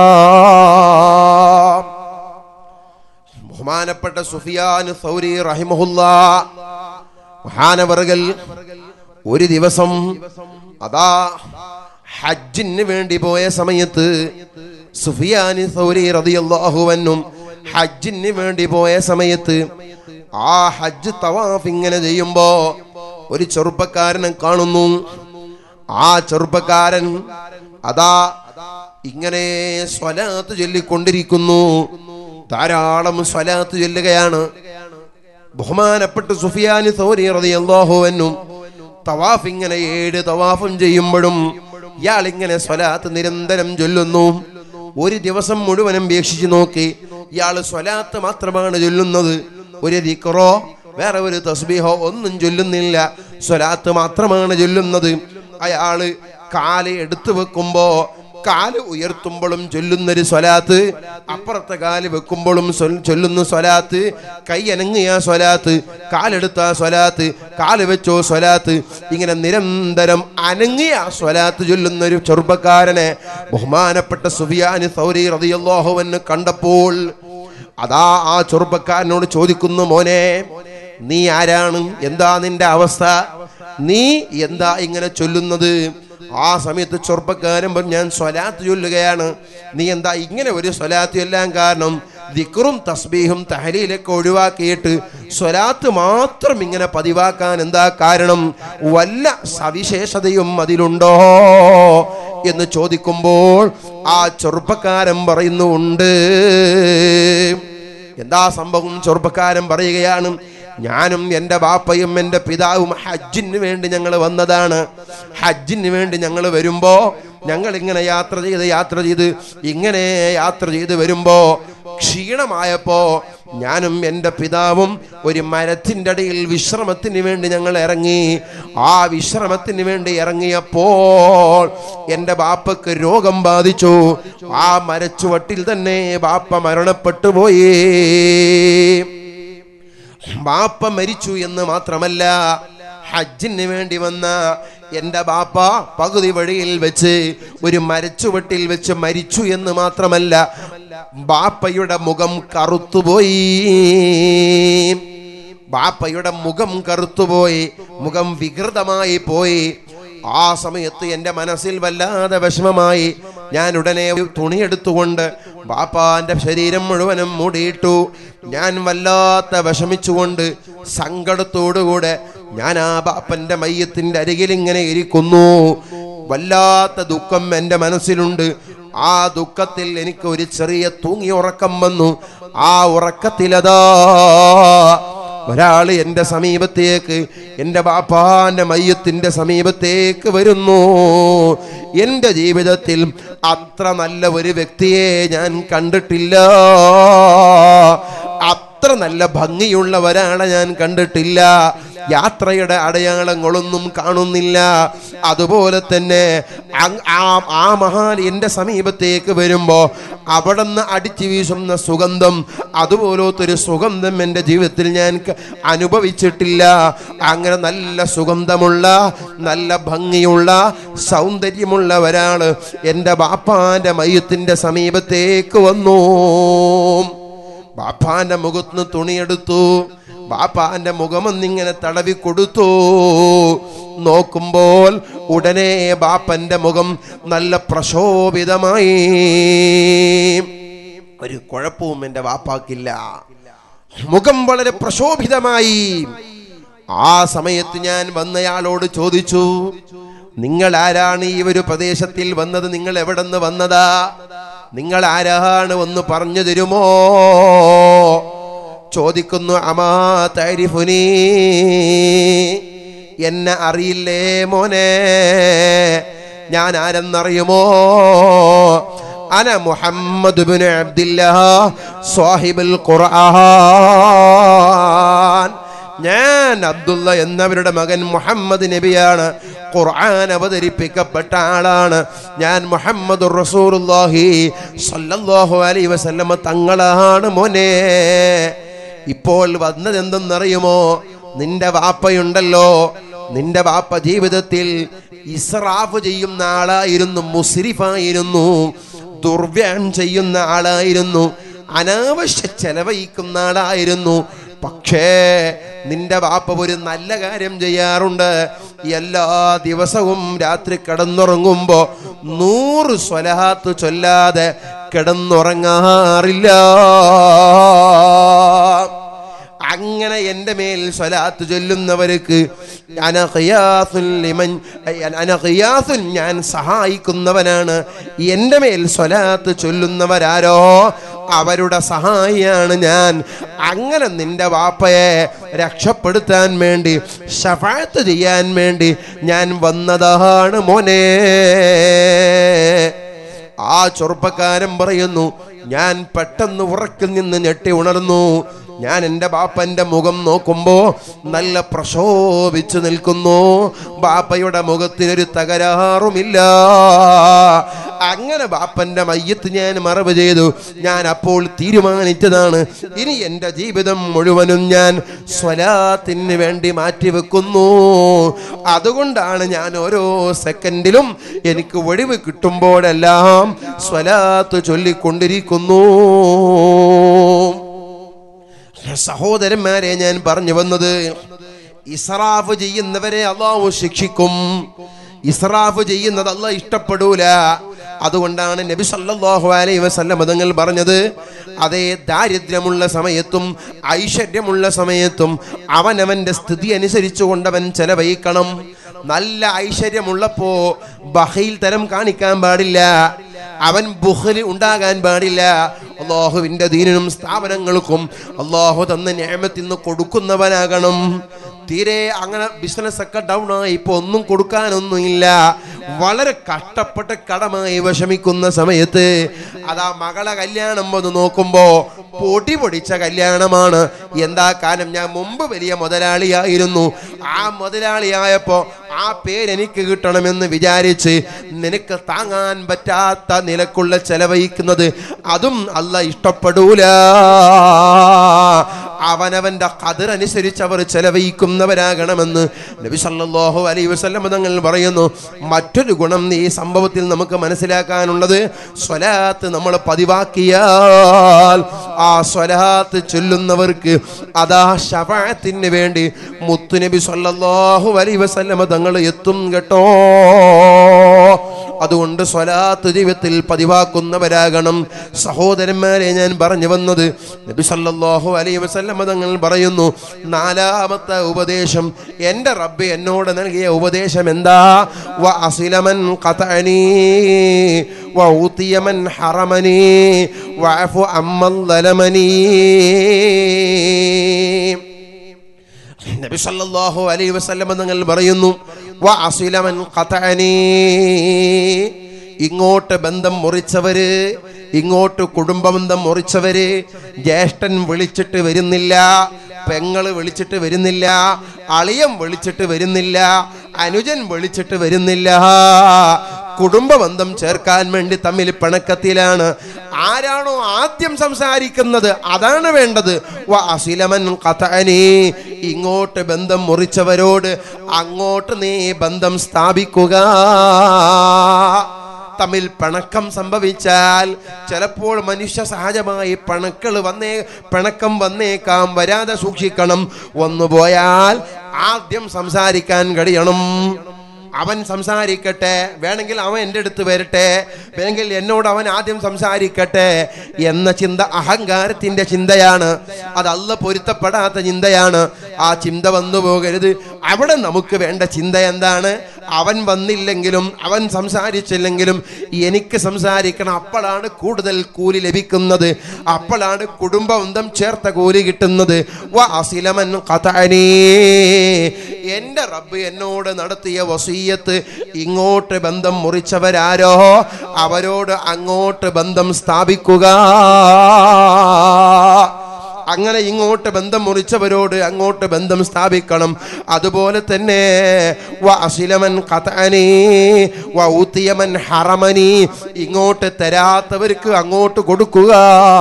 ബഹുമാനപ്പെട്ട സുഫിയാൻ സൗരി റഹിമഹുല്ലാഹ് മഹാനവർകൾ ഒരു ദിവസം അതാ ഹജ്ജിന് വേണ്ടി പോയ സമയത്ത് സുഫിയാൻ സൗരി റളിയല്ലാഹു അൻഹു ഹജ്ജിന് വേണ്ടി പോയ സമയത്ത് ആ ഹജ്ജ് തവാഫ് ഇങ്ങനെ ചെയ്യുമ്പോ ഒരു ചെറുപ്പക്കാരനെ കാണുന്നു. ആ ചെറുപ്പക്കാരൻ അതാ ഇങ്ങനെ സ്വലാത്ത് ചൊല്ലിക്കൊണ്ടിരിക്കുന്നു. ധാരാളം സ്വലാത്ത് ചൊല്ലുകയാണ്. ബഹുമാനപ്പെട്ട സുഫിയാൻ സൗരി റളിയല്ലാഹു അൻഹു തവാഫ് ഇങ്ങനെ ഏഴ് തവാഫും ചെയ്യുമ്പോഴും ഇയാൾ ഇങ്ങനെ സ്വലാത്ത് നിരന്തരം ചൊല്ലുന്നു. ഒരു ദിവസം മുഴുവനും വീക്ഷിച്ചു നോക്കി, ഇയാൾ സ്വലാത്ത് മാത്രമാണ് ചൊല്ലുന്നത്. ഒരു ദിക്റോ വേറെ ഒരു തസ്ബീഹോ ഒന്നും ചൊല്ലുന്നില്ല, സ്വലാത്ത് മാത്രമാണ് ചൊല്ലുന്നത്. അയാള് കാല് എടുത്തു വെക്കുമ്പോ കാല് ഉയർത്തുമ്പോഴും ചൊല്ലുന്നൊരു സ്വലാത്ത്, അപ്പുറത്തെ കാല് വെക്കുമ്പോഴും ചൊല്ലുന്ന സ്വലാത്ത്, കൈ അനങ്ങിയ സ്വലാത്ത്, കാലെടുത്ത സ്വലാത്ത്, കാല് വെച്ചോ സ്വലാത്ത്, ഇങ്ങനെ നിരന്തരം അനങ്ങിയ സ്വലാത്ത് ചൊല്ലുന്നൊരു ചെറുപ്പക്കാരനെ ബഹുമാനപ്പെട്ട സുഫിയാൻ സൗരി റളിയല്ലാഹു അൻഹു കണ്ടപ്പോൾ അതാ ആ ചെറുപ്പക്കാരനോട് ചോദിക്കുന്നു, മോനെ നീ ആരാണ്, എന്താ നിന്റെ അവസ്ഥ, നീ എന്താ ഇങ്ങനെ ചൊല്ലുന്നത്? ആ സമയത്ത് ചെറുപ്പക്കാരൻ പറഞ്ഞു, ഞാൻ സ്വലാത്ത് ചൊല്ലുകയാണ്. നീ എന്താ ഇങ്ങനെ ഒരു സ്വലാത്ത് ചൊല്ലാൻ കാരണം? ദിക്റും തസ്ബീഹും തഹ്ലീലൊക്കെ ഒഴിവാക്കിയിട്ട് സ്വലാത്ത് മാത്രം ഇങ്ങനെ പതിവാക്കാൻ എന്താ കാരണം? വല്ല സവിശേഷതയും അതിലുണ്ടോ എന്ന് ചോദിക്കുമ്പോൾ ആ ചെറുപ്പക്കാരൻ പറയുന്നുണ്ട്. എന്താ സംഭവം? ചെറുപ്പക്കാരൻ പറയുകയാണ്, ഞാനും എൻ്റെ ബാപ്പയും എൻ്റെ പിതാവും ഹജ്ജിന് വേണ്ടി ഞങ്ങൾ വന്നതാണ്. ഹജ്ജിന് വേണ്ടി ഞങ്ങൾ വരുമ്പോ ഞങ്ങൾ ഇങ്ങനെ യാത്ര ചെയ്ത് യാത്ര ചെയ്ത് ഇങ്ങനെ യാത്ര ചെയ്ത് വരുമ്പോ ക്ഷീണമായപ്പോ ഞാനും എൻ്റെ പിതാവും ഒരു മരത്തിൻ്റെ അടിയിൽ വിശ്രമത്തിന് വേണ്ടി ഞങ്ങൾ ഇറങ്ങി. ആ വിശ്രമത്തിന് വേണ്ടി ഇറങ്ങിയപ്പോൾ എൻ്റെ ബാപ്പക്ക് രോഗം ബാധിച്ചു. ആ മരച്ചുവട്ടിൽ തന്നെ ബാപ്പ മരണപ്പെട്ടു പോയി. ബാപ്പ മരിച്ചു എന്ന് മാത്രമല്ല, ഹജ്ജിന് വേണ്ടി വന്ന എൻ്റെ ബാപ്പ പകുതി വഴിയിൽ വെച്ച് ഒരു മരച്ചുവട്ടിൽ വെച്ച് മരിച്ചു എന്ന് മാത്രമല്ല, ബാപ്പയുടെ മുഖം കറുത്തുപോയി. ബാപ്പയുടെ മുഖം കറുത്തുപോയി, മുഖം വികൃതമായി പോയി. ആ സമയത്ത് എൻ്റെ മനസ്സിൽ വല്ലാതെ വിഷമമായി. ഞാൻ ഉടനെ തുണിയെടുത്തുകൊണ്ട് ബാപ്പാന്റെ ശരീരം മുഴുവനും മൂടിയിട്ടു. ഞാൻ വല്ലാത്ത വിഷമിച്ചുകൊണ്ട് സങ്കടത്തോടുകൂടെ ഞാൻ ആ ബാപ്പന്റെ മയ്യത്തിന്റെ അരികിൽ ഇങ്ങനെ ഇരിക്കുന്നു. വല്ലാത്ത ദുഃഖം എൻ്റെ മനസ്സിലുണ്ട്. ആ ദുഃഖത്തിൽ എനിക്ക് ഒരു ചെറിയ തൂങ്ങി ഉറക്കം വന്നു. ആ ഉറക്കത്തിലതാ ഒരാള് എൻ്റെ സമീപത്തേക്ക്, എൻ്റെ ബാപ്പാന്റെ മയ്യത്തിന്റെ സമീപത്തേക്ക് വരുന്നു. എൻ്റെ ജീവിതത്തിൽ അത്ര നല്ല ഒരു വ്യക്തിയെ ഞാൻ കണ്ടിട്ടില്ല. അത്ര നല്ല ഭംഗിയുള്ള ഒരാളെ ഞാൻ കണ്ടിട്ടില്ല. യാത്രയുടെ അടയാളങ്ങളൊന്നും കാണുന്നില്ല. അതുപോലെ തന്നെ ആ മഹാൻ എൻ്റെ സമീപത്തേക്ക് വരുമ്പോ അവിടെ നിന്ന് അടിച്ചു വീശുന്ന സുഗന്ധം, അതുപോലത്തൊരു സുഗന്ധം എൻ്റെ ജീവിതത്തിൽ ഞാൻ അനുഭവിച്ചിട്ടില്ല. അങ്ങനെ നല്ല സുഗന്ധമുള്ള, നല്ല ഭംഗിയുള്ള, സൗന്ദര്യമുള്ള ഒരാള് എൻ്റെ ബാപ്പാന്റെ മയ്യത്തിന്റെ സമീപത്തേക്ക് വന്നു. ബാപ്പാന്റെ മുഖത്തുനിന്ന് തുണിയെടുത്തു, ബാപ്പാന്റെ മുഖമൊന്നിങ്ങനെ തടവി കൊടുത്തു. നോക്കുമ്പോൾ ഉടനെ ബാപ്പന്റെ മുഖം നല്ല പ്രശോഭിതമായി. ഒരു കുഴപ്പവും എൻ്റെ ബാപ്പാക്കില്ല. മുഖം വളരെ പ്രശോഭിതമായി. ആ സമയത്ത് ഞാൻ വന്നയാളോട് ചോദിച്ചു, നിങ്ങൾ ആരാണ് ഈ ഒരു പ്രദേശത്തിൽ വന്നത്? നിങ്ങൾ എവിടെ നിന്ന് വന്നതാ? നിങ്ങൾ ആരാണ് ഒന്ന് പറഞ്ഞു തരുമോ? ചോദിക്കുന്നു. അമാ തഅരിഫുനി, എന്നെ അറിയില്ലേ മോനെ? ഞാൻ ആരെന്നറിയുമോ? അന മുഹമ്മദ് ഇബ്നു അബ്ദില്ലാഹ് സാഹിബുൽ ഖുർആൻ. ഞാൻ അബ്ദുള്ള എന്നവരുടെ മകൻ മുഹമ്മദ് നബിയാണ്. ഖുർആൻ അവതരിപ്പിക്കപ്പെട്ട ആളാണ് ഞാൻ. മുഹമ്മദുർ റസൂലുള്ളാഹി സ്വല്ലല്ലാഹു അലൈഹി വസല്ലം തങ്ങളാണ് മോനെ. ഇപ്പോൾ വന്നത് എന്തെന്നറിയുമോ? നിന്റെ വാപ്പയുണ്ടല്ലോ, നിന്റെ വാപ്പ ജീവിതത്തിൽ ഇസ്റാഫ് ചെയ്യുന്ന ആളായിരുന്നു, മുസ്രിഫായിരുന്നു, ദുർവ്യാൻ ചെയ്യുന്ന ആളായിരുന്നു, അനാവശ്യ ചെലവഴിക്കുന്ന ആളായിരുന്നു. പക്ഷേ നിന്റെ വാപ്പ ഒരു നല്ല കാര്യം ചെയ്യാറുണ്ട്. എല്ലാ ദിവസവും രാത്രി കിടന്നുറങ്ങുമ്പോ നൂറ് സ്വലാത്ത് ചൊല്ലാതെ കിടന്നുറങ്ങാറില്ല. അങ്ങനെ എൻ്റെ മേൽ സ്വലാത്ത് ചൊല്ലുന്നവർക്ക് ഞാൻ സഹായിക്കുന്നവനാണ്. എൻ്റെ മേൽ സ്വലാത്ത് ചൊല്ലുന്നവരാരോ അവരുടെ സഹായിയാണ് ഞാൻ. അങ്ങനെ നിന്റെ വാപ്പയെ രക്ഷപ്പെടുത്താൻ വേണ്ടി, ശഫാഅത്ത് ചെയ്യാൻ വേണ്ടി ഞാൻ വന്നതാണ് മോനെ. ആ ചെറുപ്പക്കാരൻ പറയുന്നു, ഞാൻ പെട്ടെന്ന് ഉറക്കിൽ നിന്ന് ഞെട്ടി ഉണർന്നു. ഞാൻ എൻ്റെ ബാപ്പന്റെ മുഖം നോക്കുമ്പോ നല്ല പ്രശോഭിച്ചു നിൽക്കുന്നു. ബാപ്പയുടെ മുഖത്തിനൊരു തകരാറുമില്ല. അങ്ങനെ ബാപ്പന്റെ മയ്യത്ത് ഞാൻ മറവ് ചെയ്തു. ഞാൻ അപ്പോൾ തീരുമാനിച്ചതാണ്, ഇനി എൻ്റെ ജീവിതം മുഴുവനും ഞാൻ സ്വലാത്തിന് വേണ്ടി മാറ്റിവെക്കുന്നു. അതുകൊണ്ടാണ് ഞാൻ ഓരോ സെക്കൻഡിലും എനിക്ക് ഒഴിവ് കിട്ടുമ്പോഴെല്ലാം സ്വലാത്ത് ചൊല്ലിക്കൊണ്ടിരിക്കുന്നു. സഹോദരന്മാരെ, ഞാൻ പറഞ്ഞു വന്നത്, ഇസ്റാഫ് ചെയ്യുന്നവരെ അല്ലാഹു ശിക്ഷിക്കും. ഇസ്റാഫ് ചെയ്യുന്നത് അല്ലാഹു ഇഷ്ടപ്പെടൂല. അതുകൊണ്ടാണ് നബി സല്ലല്ലാഹു അലൈഹി വസല്ലം തങ്ങൾ പറഞ്ഞത്, അതേ ദാരിദ്ര്യമുള്ള സമയത്തും ഐശ്വര്യമുള്ള സമയത്തും അവനവന്റെ സ്ഥിതി അനുസരിച്ചു കൊണ്ടവൻ ചെലവഴിക്കണം. നല്ല ഐശ്വര്യമുള്ളപ്പോ ബഖീൽ തരം കാണിക്കാൻ പാടില്ല, അവൻ ബുഖ്ലി ഉണ്ടാകാൻ പാടില്ല. അല്ലാഹുവിന്റെ ദീനിനും സ്ഥാപനങ്ങൾക്കും അല്ലാഹു തന്ന നിഅമത്തിൽ നിന്ന് കൊടുക്കുന്നവനാകണം. തീരെ അങ്ങനെ ബിസിനസ് ഒക്കെ ഡൗൺ ആയി ഇപ്പൊ ഒന്നും കൊടുക്കാനൊന്നുമില്ല, വളരെ കഷ്ടപ്പെട്ട് കടമായി വിഷമിക്കുന്ന സമയത്ത് അതാ മകളെ കല്യാണം വന്ന് നോക്കുമ്പോ പൊടി പൊടിച്ച കല്യാണമാണ്. എന്താ കാരണം? ഞാൻ മുമ്പ് വലിയ മുതലാളിയായിരുന്നു, ആ മുതലാളിയായപ്പോ ആ പേരെനിക്ക് കിട്ടണമെന്ന് വിചാരിച്ച് നിനക്ക് താങ്ങാൻ പറ്റാത്ത നിലക്കുള്ള ചെലവഴിക്കുന്നത് അതും അല്ലാഹ് ഇഷ്ടപ്പെടൂല. അവനവന്റെ ഖദർ അനുസരിച്ച് അവർ ചെലവഴിക്കുന്നവരാകണമെന്ന് നബി സല്ലല്ലാഹു അലൈഹി വസല്ലം തങ്ങൾ പറയുന്നു. മറ്റൊരു ഗുണം ഈ സംഭവത്തിൽ നമുക്ക് മനസ്സിലാക്കാനുള്ളത്, സ്വലാത്ത് നമ്മൾ പതിവാക്കിയാൽ ആ സ്വലാത്ത് ചൊല്ലുന്നവർക്ക് അതാ ശഫാഅത്തിന് വേണ്ടി മുത്തുനബി സല്ലല്ലാഹു അലൈഹി വസല്ലം തങ്ങൾ എത്തും കേട്ടോ. അതുകൊണ്ട് സ്വലാത്ത് ജീവിതത്തിൽ പതിവാക്കുന്നവരാകണം. സഹോദരന്മാരെ, ഞാൻ പറഞ്ഞു വന്നത് നബി സല്ലല്ലാഹു അലൈഹി വസല്ലം തങ്ങൾ പറയുന്നു, നാലാമത്തെ ഉപദേശം, എൻ്റെ റബ്ബ് എന്നോട് നൽകിയ ഉപദേശം എന്താ? വ അസിലമൻ ഖതഅനി വ ഊതിയമൻ ഹറമനി വഅഫു അമ്മൻ ളലമനി. നബി സല്ലല്ലാഹു അലൈഹി വസല്ലം തങ്ങൾ പറയുന്നു, വ അസിലമൻ ഖതഅനി, ഇങ്ങോട്ട് ബന്ധം മുറിച്ചവര്, ഇങ്ങോട്ട് കുടുംബബന്ധം മുറിച്ചവര്, ജ്യേഷ്ഠൻ വിളിച്ചിട്ട് വരുന്നില്ല, പെങ്ങള് വിളിച്ചിട്ട് വരുന്നില്ല, അളിയൻ വിളിച്ചിട്ട് വരുന്നില്ല, അനുജൻ വിളിച്ചിട്ട് വരുന്നില്ല, കുടുംബബന്ധം ചേർക്കാൻ വേണ്ടി തമ്മിൽ പിണക്കത്തിലാണ്. ആരാണോ ആദ്യം സംസാരിക്കുന്നത് അതാണ് വേണ്ടത്. വ അസിലമൻ ഖതഅനി, ഇങ്ങോട്ട് ബന്ധം മുറിച്ചവരോട് അങ്ങോട്ട് നീ ബന്ധം സ്ഥാപിക്കുക. തമ്മിൽ പിണക്കം സംഭവിച്ചാൽ ചിലപ്പോൾ മനുഷ്യ സഹജമായി പിണക്കൾ വന്നേ പിണക്കം വന്നേക്കാം, വരാതെ സൂക്ഷിക്കണം. വന്നുപോയാൽ ആദ്യം സംസാരിക്കാൻ കഴിയണം. അവൻ സംസാരിക്കട്ടെ, വേണമെങ്കിൽ അവൻ എൻ്റെ അടുത്ത് വരട്ടെ, വേണമെങ്കിൽ എന്നോട് അവൻ ആദ്യം സംസാരിക്കട്ടെ എന്ന ചിന്ത അഹങ്കാരത്തിൻ്റെ ചിന്തയാണ്. അത് അല്ലാഹ് പൊരുത്തപ്പെടാത്ത ചിന്തയാണ്. ആ ചിന്ത വന്നു പോകരുത്. അവിടെ നമുക്ക് വേണ്ട ചിന്ത എന്താണ്? അവൻ വന്നില്ലെങ്കിലും അവൻ സംസാരിച്ചില്ലെങ്കിലും എനിക്ക് സംസാരിക്കണം. അപ്പോഴാണ് കൂടുതൽ കൂലി ലഭിക്കുന്നത്, അപ്പോഴാണ് കുടുംബബന്ധം ചേർത്ത കൂലി കിട്ടുന്നത്. വ അസിലമൻ ഖതഅനി, എൻ്റെ റബ്ബ് എന്നോട് നടത്തിയ വസിയ്യത്ത്, ഇങ്ങോട്ട് ബന്ധം മുറിച്ചവരാരോ അവരോട് അങ്ങോട്ട് ബന്ധം സ്ഥാപിക്കുക. അങ്ങനെ ഇങ്ങോട്ട് ബന്ധം മുറിച്ചവരോട് അങ്ങോട്ട് ബന്ധം സ്ഥാപിക്കണം. അതുപോലെ തന്നെ വ അസിലമൻ ഖതഅനി വ ഊതിയമൻ ഹറമനി, ഇങ്ങോട്ട് തരാത്തവർക്ക് അങ്ങോട്ട് കൊടുക്കുക.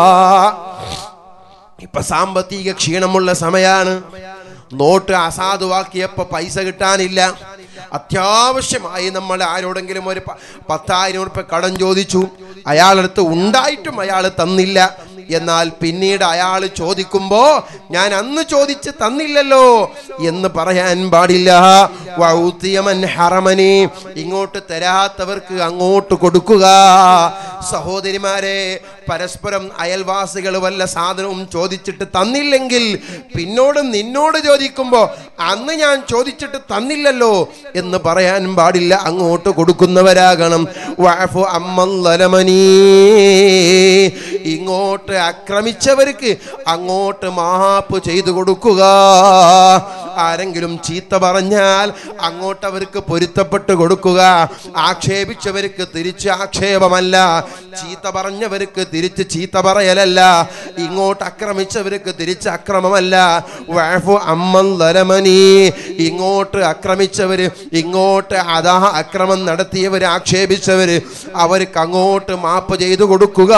ഇപ്പൊ സാമ്പത്തിക ക്ഷീണമുള്ള സമയമാണ്. നോട്ട് അസാധുവാക്കിയപ്പോ പൈസ കിട്ടാനില്ല. അത്യാവശ്യമായി നമ്മൾ ആരോടെങ്കിലും ഒരു പത്തായിരം ഉറുപ്പിക കടം ചോദിച്ചു, അയാളടുത്ത് ഉണ്ടായിട്ടും അയാൾ തന്നില്ല. എന്നാൽ പിന്നീട് അയാൾ ചോദിക്കുമ്പോ ഞാൻ അന്ന് ചോദിച്ച് തന്നില്ലല്ലോ എന്ന് പറയാൻ പാടില്ല. വഊതിയമൻ ഹറമനി, ഇങ്ങോട്ട് തരാത്തവർക്ക് അങ്ങോട്ട് കൊടുക്കുക. സഹോദരിമാരെ, പരസ്പരം അയൽവാസികൾ വല്ല സാധനവും ചോദിച്ചിട്ട് തന്നില്ലെങ്കിൽ പിന്നോട് നിന്നോട് ചോദിക്കുമ്പോ അന്ന് ഞാൻ ചോദിച്ചിട്ട് തന്നില്ലല്ലോ എന്ന് പറയാൻ പാടില്ല, അങ്ങോട്ട് കൊടുക്കുന്നവരാകണം. വഅഫു അമ്മൻ ളലമനി, ഇങ്ങോട്ട് ആക്രമിച്ചവർക്ക് അങ്ങോട്ട് മാപ്പ് ചെയ്തു കൊടുക്കുക. ആരെങ്കിലും ചീത്ത പറഞ്ഞാൽ അങ്ങോട്ട് അവർക്ക് പൊരുത്തപ്പെട്ട് കൊടുക്കുക. ആക്ഷേപിച്ചവർക്ക് തിരിച്ച് ആക്ഷേപമല്ല, ചീത്ത പറഞ്ഞവർക്ക് തിരിച്ച് ചീത്ത പറയലല്ല, ഇങ്ങോട്ട് ആക്രമിച്ചവർക്ക് തിരിച്ച് അക്രമമല്ല. വഅഫു അമ്മൻ ളലമനി, ഇങ്ങോട്ട് ആക്രമിച്ചവര്, ഇങ്ങോട്ട് അതാ അക്രമം നടത്തിയവര്, ആക്ഷേപിച്ചവര്, അവർക്ക് അങ്ങോട്ട് മാപ്പ് ചെയ്തു കൊടുക്കുക.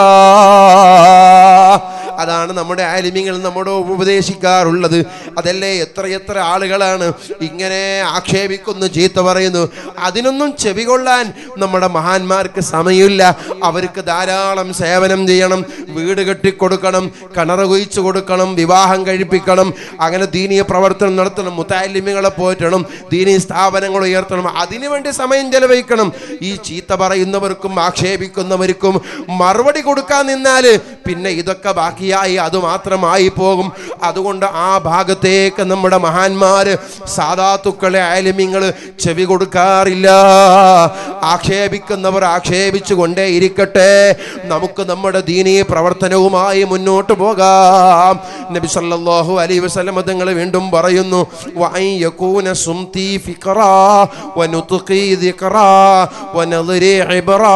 അതാണ് നമ്മുടെ ആലിമീങ്ങൾ നമ്മോട് ഉപദേശിക്കാറുള്ളത്. അതല്ലേ എത്രയെത്ര ആളുകളാണ് ഇങ്ങനെ ആക്ഷേപിക്കുന്നു, ചീത്ത പറയുന്നു. അതിനൊന്നും ചെവി കൊള്ളാൻ നമ്മുടെ മഹാന്മാർക്ക് സമയമില്ല. അവർക്ക് ധാരാളം സേവനം ചെയ്യണം, വീട് കെട്ടിക്കൊടുക്കണം, കിണർ കുഴിച്ചു കൊടുക്കണം, വിവാഹം കഴിപ്പിക്കണം, അങ്ങനെ ദീനീയ പ്രവർത്തനം നടത്തണം, മുതഅല്ലിമീങ്ങളെ പോറ്റണം, ദീനീ സ്ഥാപനങ്ങൾ ഉയർത്തണം. അതിനുവേണ്ടി സമയം ചെലവഴിക്കണം. ഈ ചീത്ത പറയുന്നവർക്കും ആക്ഷേപിക്കുന്നവർക്കും മറുപടി കൊടുക്കാൻ നിന്നാല് പിന്നെ ഇതൊക്കെ ബാക്കിയായി അതുമാത്രമായി പോകും. അതുകൊണ്ട് ആ ഭാഗത്തേക്ക് നമ്മുടെ മഹാന്മാര് സാദാത്തുക്കളെ ആലിമീങ്ങൾ ചെവി കൊടുക്കാറില്ല. ആക്ഷേപിക്കുന്നവർ ആക്ഷേപിച്ചു കൊണ്ടേ ഇരിക്കട്ടെ, നമുക്ക് നമ്മുടെ ദീനീ പ്രവർത്തനവുമായി മുന്നോട്ട് പോകാം. നബി സല്ലല്ലാഹു അലൈഹി വസല്ലം തങ്ങൾ വീണ്ടും പറയുന്നു, വഅൻ യകൂന സുംതി ഫിഖറാ വനുത്ഖി ദിക്റാ വനദരി ഇബ്റാ,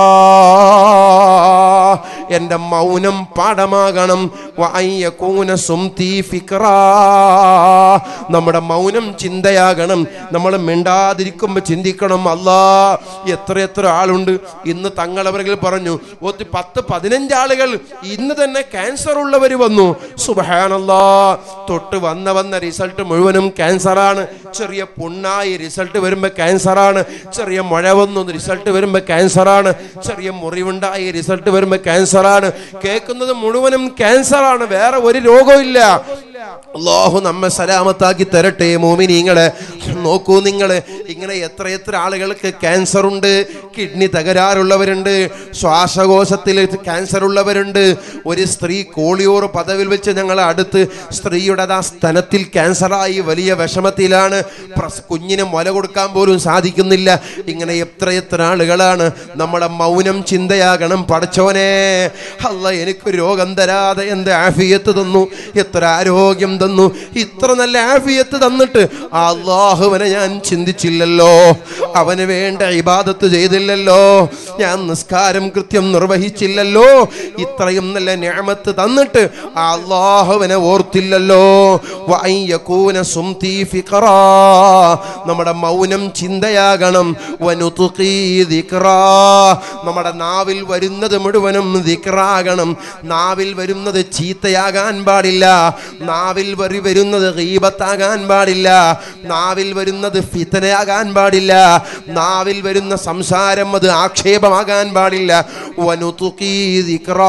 എൻ്റെ മൗനം പാഠമാകണം. വഅൻ യകൂന സുംതി ഫിഖറാ, നമ്മുടെ മൗനം ചിന്തയാകണം. നമ്മൾ മിണ്ടാതിരിക്കുമ്പോൾ ചിന്തിക്കണം, അല്ലാ എത്ര എത്ര ആളുണ്ട്. ഇന്ന് തങ്ങളവരിൽ പറഞ്ഞു പത്ത് പതിനഞ്ച് ആളുകൾ ഇന്ന് തന്നെ ക്യാൻസർ ഉള്ളവർ വന്നു. സുബ്ഹാനല്ലാഹ്, തൊട്ട് വന്ന വന്ന റിസൾട്ട് മുഴുവനും ക്യാൻസറാണ്. ചെറിയ പുണ്ണായി റിസൾട്ട് വരുമ്പോൾ ക്യാൻസറാണ്. ചെറിയ മഴ വന്നു റിസൾട്ട് വരുമ്പോൾ ക്യാൻസറാണ്. ചെറിയ മുറിവുണ്ടായി റിസൾട്ട് വരുമ്പോൾ ക്യാൻസറാണ്. കേൾക്കുന്നത് മുഴുവനും ക്യാൻസറാണ്, വേറെ ഒരു രോഗവും ഇല്ല. അല്ലാഹു നമ്മെ സലാമത്താക്കി തരട്ടെ. മോമിനീങ്ങളെ നോക്കൂ, നിങ്ങൾ ഇങ്ങനെ എത്ര എത്ര ആളുകൾക്ക് ക്യാൻസർ ഉണ്ട്. കിഡ്നി തകരാറുള്ളവരുണ്ട്, ശ്വാസകോശത്തിൽ ക്യാൻസർ ഉള്ളവരുണ്ട്. ഒരു സ്ത്രീ കോളിയൂർ പദവിൽ വെച്ച് ഞങ്ങളെ അടുത്ത് സ്ത്രീയുടെ ആ സ്തനത്തിൽ ക്യാൻസറായി വലിയ വിഷമത്തിലാണ്. കുഞ്ഞിന് മുല കൊടുക്കാൻ പോലും സാധിക്കുന്നില്ല. ഇങ്ങനെ എത്ര എത്ര ആളുകളാണ്. നമ്മുടെ മൗനം ചിന്തയാകണം. പടച്ചോനെ, അല്ലാ എനിക്ക് രോഗം തരാതെ എന്ത് ആഫിയത്ത് തന്നു, എത്ര ആരോഗ്യം തന്നു, ഇത്ര നല്ല ആഫിയത്ത് തന്നിട്ട് അല്ലാഹുവിനെ ഞാൻ ചിന്തിച്ചില്ലല്ലോ, അവന് വേണ്ട ഇബാദത്ത് ചെയ്തില്ലല്ലോ, ഞാൻ നിസ്കാരം കൃത്യം നിർവഹിച്ചില്ലല്ലോ, ഇത്രയും നല്ല നിഅമത്ത് തന്നിട്ട് അല്ലാഹുവിനെ ഓർത്തില്ലല്ലോ. വഅൻ യകൂന സുംതി ഫിഖറാ, നമ്മുടെ മൗനം ചിന്തയാകണം. വനുത്ഖി ദിക്റാ, നമ്മുടെ നാവിൽ വരുന്നത് മുഴുവനും ദിക്റാകണം. നാവിൽ വരുന്നത് ചീത്തയാകാൻ പാടില്ല. നാവിൽ വരി വരുന്നത് ഗീബത്താകാൻ പാടില്ല. നാവിൽ വരുന്നത് ഫിത്നയാകാൻ പാടില്ല. നാവിൽ വരുന്ന സംസാരം അത് ആക്ഷേപമാകാൻ പാടില്ല. വനുത്ഖി ദിക്റാ,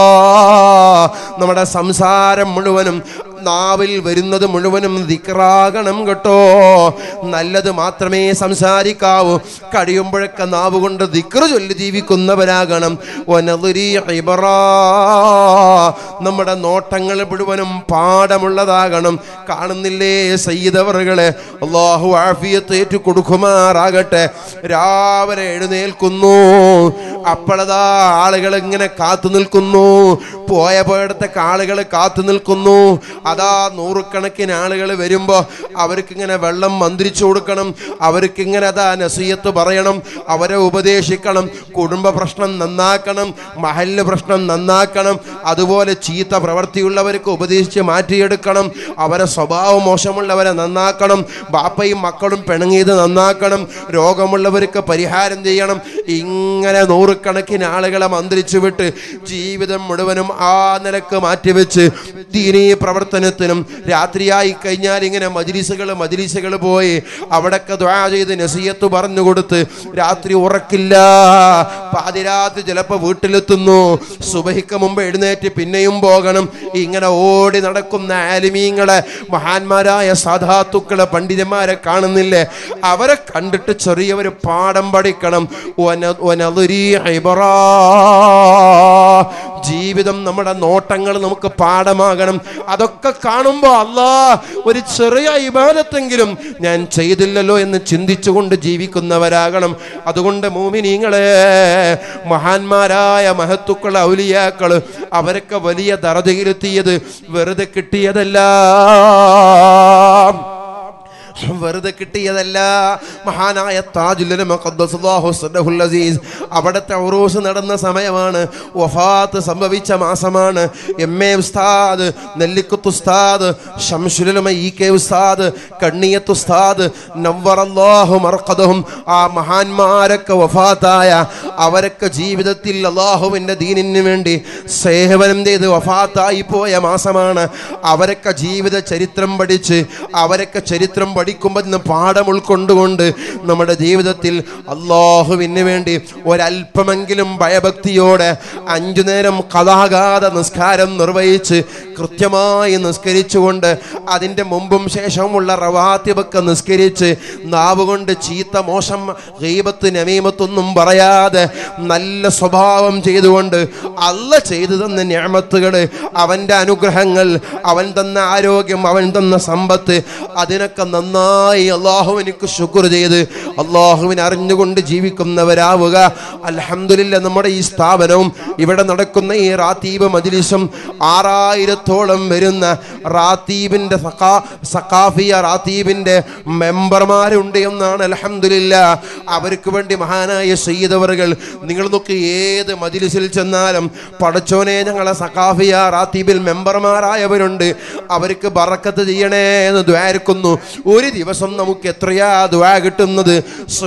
നമ്മുടെ സംസാരം മുഴുവനും നാവിൽ വരുന്നത് മുഴുവനും ദിക്റാകണം കേട്ടോ. നല്ലത് മാത്രമേ സംസാരിക്കാവൂ. കഴിയുമ്പോഴൊക്കെ നാവ് കൊണ്ട് ദിക്ർ ചൊല്ലി ജീവിക്കുന്നവരാകണം. വനദരി ഇബ്റാ, നമ്മുടെ നോട്ടങ്ങൾ മുഴുവനും പാഠമുള്ളതാകണം. കാണുന്നില്ലേ സയ്യിദ് അവറുകളെ, അല്ലാഹു ആഫിയത്ത് ഏറ്റു കൊടുക്കുമാറാകട്ടെ. രാവിലെ എഴുന്നേൽക്കുന്നു, അപ്പോഴതാ ആളുകൾ ഇങ്ങനെ കാത്തു നിൽക്കുന്നു. പോയ പോയിടത്തൊക്കെ ആളുകൾ കാത്തു നിൽക്കുന്നു. അതാ നൂറുകണക്കിന് ആളുകൾ വരുമ്പോൾ അവർക്കിങ്ങനെ വെള്ളം മന്ത്രിച്ചു കൊടുക്കണം. അവർക്കിങ്ങനെ അതാ നസീഹത്ത് പറയണം, അവരെ ഉപദേശിക്കണം. കുടുംബ പ്രശ്നം നന്നാക്കണം, മഹല്ല് പ്രശ്നം നന്നാക്കണം. അതുപോലെ ചീത്ത പ്രവൃത്തിയുള്ളവർക്ക് ഉപദേശിച്ച് മാറ്റിയെടുക്കണം. അവരെ സ്വഭാവം മോശമുള്ളവരെ നന്നാക്കണം. ബാപ്പയും മക്കളും പിണങ്ങിയത് നന്നാക്കണം. രോഗമുള്ളവർക്ക് പരിഹാരം ചെയ്യണം. ഇങ്ങനെ നൂറുകണക്കിന് ആളുകളെ മന്ത്രിച്ചു വിട്ട് ജീവിതം മുഴുവനും ആ നിലക്ക് മാറ്റിവെച്ച് ദീനീ പ്രവർത്തനത്തിനും രാത്രിയായി കഴിഞ്ഞാൽ ഇങ്ങനെ മജ്ലിസുകൾ മജ്ലിസുകൾ പോയി അവിടൊക്കെ ദുആ ചെയ്ത് നസീഹത്ത് പറഞ്ഞു കൊടുത്ത് രാത്രി ഉറക്കില്ല. പാതിരാത്രി ചിലപ്പോൾ വീട്ടിലെത്തുന്നു. സുബഹിക്ക് മുമ്പ് എഴുന്നേറ്റ് പിന്നെയും പോകണം. ഇങ്ങനെ ഓടി നടക്കുന്ന ആലിമീങ്ങളെ, മഹാന്മാരായ സാധാത്തുക്കളെ, പണ്ഡിതന്മാരെ കാണുന്നില്ലേ? അവരെ കണ്ടിട്ട് ചെറിയവർ പാഠം പഠിക്കണം. ജീവിതം, നമ്മുടെ നോട്ടങ്ങൾ നമുക്ക് പാഠമാകണം. അതൊക്കെ കാണുമ്പോൾ അല്ലാ, ഒരു ചെറിയ ഇബാദത്തെങ്കിലും ഞാൻ ചെയ്തില്ലല്ലോ എന്ന് ചിന്തിച്ചുകൊണ്ട് ജീവിക്കുന്നവരാകണം. അതുകൊണ്ട് മുഅ്മിനീങ്ങളെ, മഹാന്മാരായ മഹത്തുക്കൾ, ഔലിയാക്കൾ, അവരൊക്കെ വലിയ ദറജയിലെത്തിയത് വെറുതെ കിട്ടിയതല്ല, വെറുതെ കിട്ടിയതല്ല. മഹാനായ താജുൽ ഉലമ ഖദ്ദസല്ലാഹു സിർറഹുൽ അസീസ്, അവിടുത്തെ ഉറൂസ് നടന്ന സമയമാണ്, വഫാത്ത് സംഭവിച്ച മാസമാണ്. എം എ ഉസ്താദ്, നെല്ലിക്കുത്ത് ഉസ്താദ്, ശംസുൽ ഉലമ ഇ കെ ഉസ്താദ്, കണ്ണിയത്ത് ഉസ്താദ്, നവ്വറല്ലാഹു മർഖദഹും, ആ മഹാന്മാരൊക്കെ വഫാത്തായ, അവരൊക്കെ ജീവിതത്തിൽ അല്ലാഹുവിൻ്റെ ദീനിന് വേണ്ടി സേവനം ചെയ്ത് വഫാത്തായി പോയ മാസമാണ്. അവരൊക്കെ ജീവിത ചരിത്രം പഠിച്ച്, അവരൊക്കെ ചരിത്രം പഠിക്കുമ്പോൾ ഇന്ന് പാഠം ഉൾക്കൊണ്ടുകൊണ്ട് നമ്മുടെ ജീവിതത്തിൽ അല്ലാഹുവിന് വേണ്ടി ഒരല്പമെങ്കിലും ഭയഭക്തിയോടെ അഞ്ചു നേരം ഖളാകാതെ നിസ്കാരം നിർവഹിച്ച് കൃത്യമായി നിസ്കരിച്ചുകൊണ്ട് അതിൻ്റെ മുമ്പും ശേഷവുമുള്ള റവാത്തിബൊക്കെ നിസ്കരിച്ച് നാവ് കൊണ്ട് ചീത്ത മോശം ഗീബത്ത് നമീമത്തൊന്നും പറയാതെ നല്ല സ്വഭാവം ചെയ്തുകൊണ്ട് അല്ല ചെയ്തു തന്ന നിഅമത്തുകൾ, അവൻ്റെ അനുഗ്രഹങ്ങൾ, അവൻ തന്ന ആരോഗ്യം, അവൻ തന്ന സമ്പത്ത്, അതിനൊക്കെ നന്നായി അള്ളാഹുവിനിക്ക് ശുക്ർ ചെയ്ത് അള്ളാഹുവിനെ അറിഞ്ഞുകൊണ്ട് ജീവിക്കുന്നവരാവുക. അൽഹംദുലില്ലാ, നമ്മുടെ ഈ സ്ഥാപനവും ഇവിടെ നടക്കുന്ന ഈ റാത്തീബ് മജ്ലിസും ആറായിരത്തോളം വരുന്ന റാത്തീബിൻ്റെ സഖാ സഖാഫിയ റാത്തീബിൻ്റെ മെമ്പർമാരുണ്ട് എന്നാണ്. അൽഹംദുലില്ലാ, അവർക്ക് വേണ്ടി മഹാനായ സയ്യിദ് അവറുകൾ, നിങ്ങൾ നോക്കി ഏത് മജ്ലിസിൽ ചെന്നാലും പടച്ചോനെ ഞങ്ങളെ സഖാഫിയ റാത്തീബിൽ മെമ്പർമാരായവരുണ്ട്, അവർക്ക് ബറക്കത്ത് ചെയ്യണേ എന്ന് ദ്വാരക്കുന്നു. ഒരു ദിവസം നമുക്ക് എത്രയാ ദ്വാ കിട്ടുന്നത്?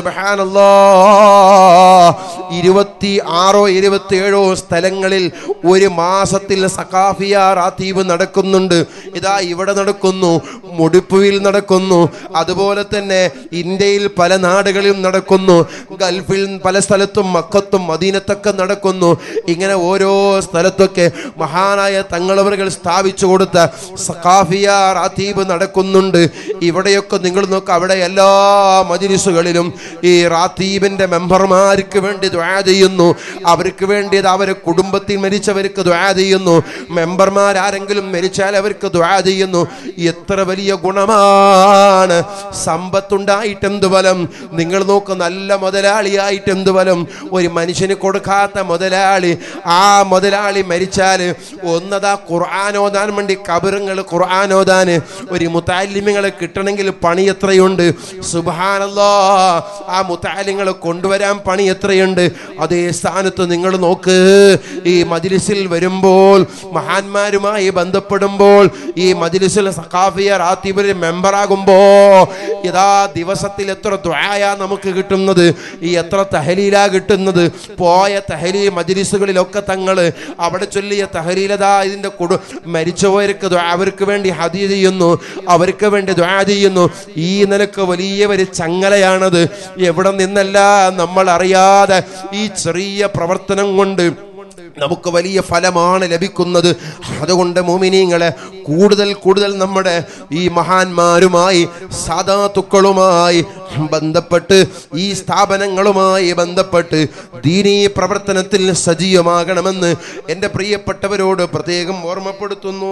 സുബ്ഹാനല്ലാഹ്, ഇരുപത്തി ആറോ ഇരുപത്തിയേഴോ സ്ഥലങ്ങളിൽ ഒരു മാസത്തിൽ സഖാഫിയ റാത്തീബ് നടക്കുന്നുണ്ട്. ഇതാ ഇവിടെ നടക്കുന്നു, മുടിപ്പുവിൽ നടക്കുന്നു, അതുപോലെ തന്നെ ഇന്ത്യയിൽ പല നാടുകളിലും നടക്കുന്നു, ഗൾഫിൽ പല സ്ഥലത്തും മക്കത്തും മദീനത്തൊക്കെ നടക്കുന്നു. ഇങ്ങനെ ഓരോ സ്ഥലത്തൊക്കെ മഹാനായ തങ്ങളവറുകൾ സ്ഥാപിച്ചു കൊടുത്ത സഖാഫിയ റാത്തീബ് നടക്കുന്നുണ്ട്. ഇവിടെയൊക്കെ നിങ്ങൾ നോക്കുക, അവിടെ എല്ലാ മജ്ലിസുകളിലും ഈ റാത്തീബിൻ്റെ മെമ്പർമാർക്ക് വേണ്ടി ദുആ ചെയ്യുന്നു. അവർക്ക് വേണ്ടി അവരെ കുടുംബത്തിൽ മരിച്ചവർക്ക് ദുആ ചെയ്യുന്നു. മെമ്പർമാരാരെങ്കിലും മരിച്ചാൽ അവർക്ക് ദുആ ചെയ്യുന്നു. എത്ര വലിയ ഗുണമാണ്! സമ്പത്തുണ്ടായിട്ട് എന്ത് ഫലം? നിങ്ങൾ നോക്ക്, നല്ല മുതലാളിയായിട്ട് എന്ത് ഫലം? ഒരു മനുഷ്യന് കൊടുക്കാത്ത മുതലാളി, ആ മുതലാളി മരിച്ചാൽ ഒന്നതാ ഖുർആനോദാൻ വേണ്ടി കബറുകൾ ഖുർആനോദാൻ ഒരു മുതഅല്ലിമികളെ കിട്ടണമെങ്കിൽ പണി എത്രയുണ്ട്! സുബ്ഹാനല്ലാഹ്, ആ മുതഅല്ലിമികളെ കൊണ്ടുവരാൻ പണി എത്രയുണ്ട്! അതേ സ്ഥാനത്ത് നിങ്ങൾ നോക്ക്, ഈ മജ്ലിസിൽ വരുമ്പോൾ, മഹാന്മാരുമായി ബന്ധപ്പെടുമ്പോൾ, ഈ മജ്ലിസിൽ സഖാഫിയ റാത്തീബിൽ മെമ്പറാകുമ്പോ ഇതാ ദിവസത്തിൽ എത്ര ദുആയാ നമുക്ക് കിട്ടുന്നത്, ഈ എത്ര തഹലീലാ കിട്ടുന്നത്. പോയ തഹലീ മജ്ലിസുകളിലൊക്കെ തങ്ങൾ അവിടെ ചൊല്ലിയ തഹലീലതാ ഇതിൻ്റെ കൊടു മരിച്ചവർക്ക് അവർക്ക് വേണ്ടി ഹദിയ ചെയ്യുന്നു, അവർക്ക് വേണ്ടി ദുആ ചെയ്യുന്നു. ഈ നിലക്ക് വലിയ ഒരു ചങ്ങലയാണത്. എവിടെ നിന്നല്ല നമ്മൾ അറിയാതെ ഈ ചെറിയ പ്രവർത്തനം കൊണ്ട് നമുക്ക് വലിയ ഫലമാണ് ലഭിക്കുന്നത്. അതുകൊണ്ട് മുഅ്മിനീങ്ങളെ, കൂടുതൽ കൂടുതൽ നമ്മുടെ ഈ മഹാന്മാരുമായി സാദാത്തുക്കളുമായി ബന്ധപ്പെട്ട്, ഈ സ്ഥാപനങ്ങളുമായി ബന്ധപ്പെട്ട് ദീനീ പ്രവർത്തനത്തിൽ സജീവമാകണമെന്ന് എൻ്റെ പ്രിയപ്പെട്ടവരോട് പ്രത്യേകം ഓർമ്മപ്പെടുത്തുന്നു.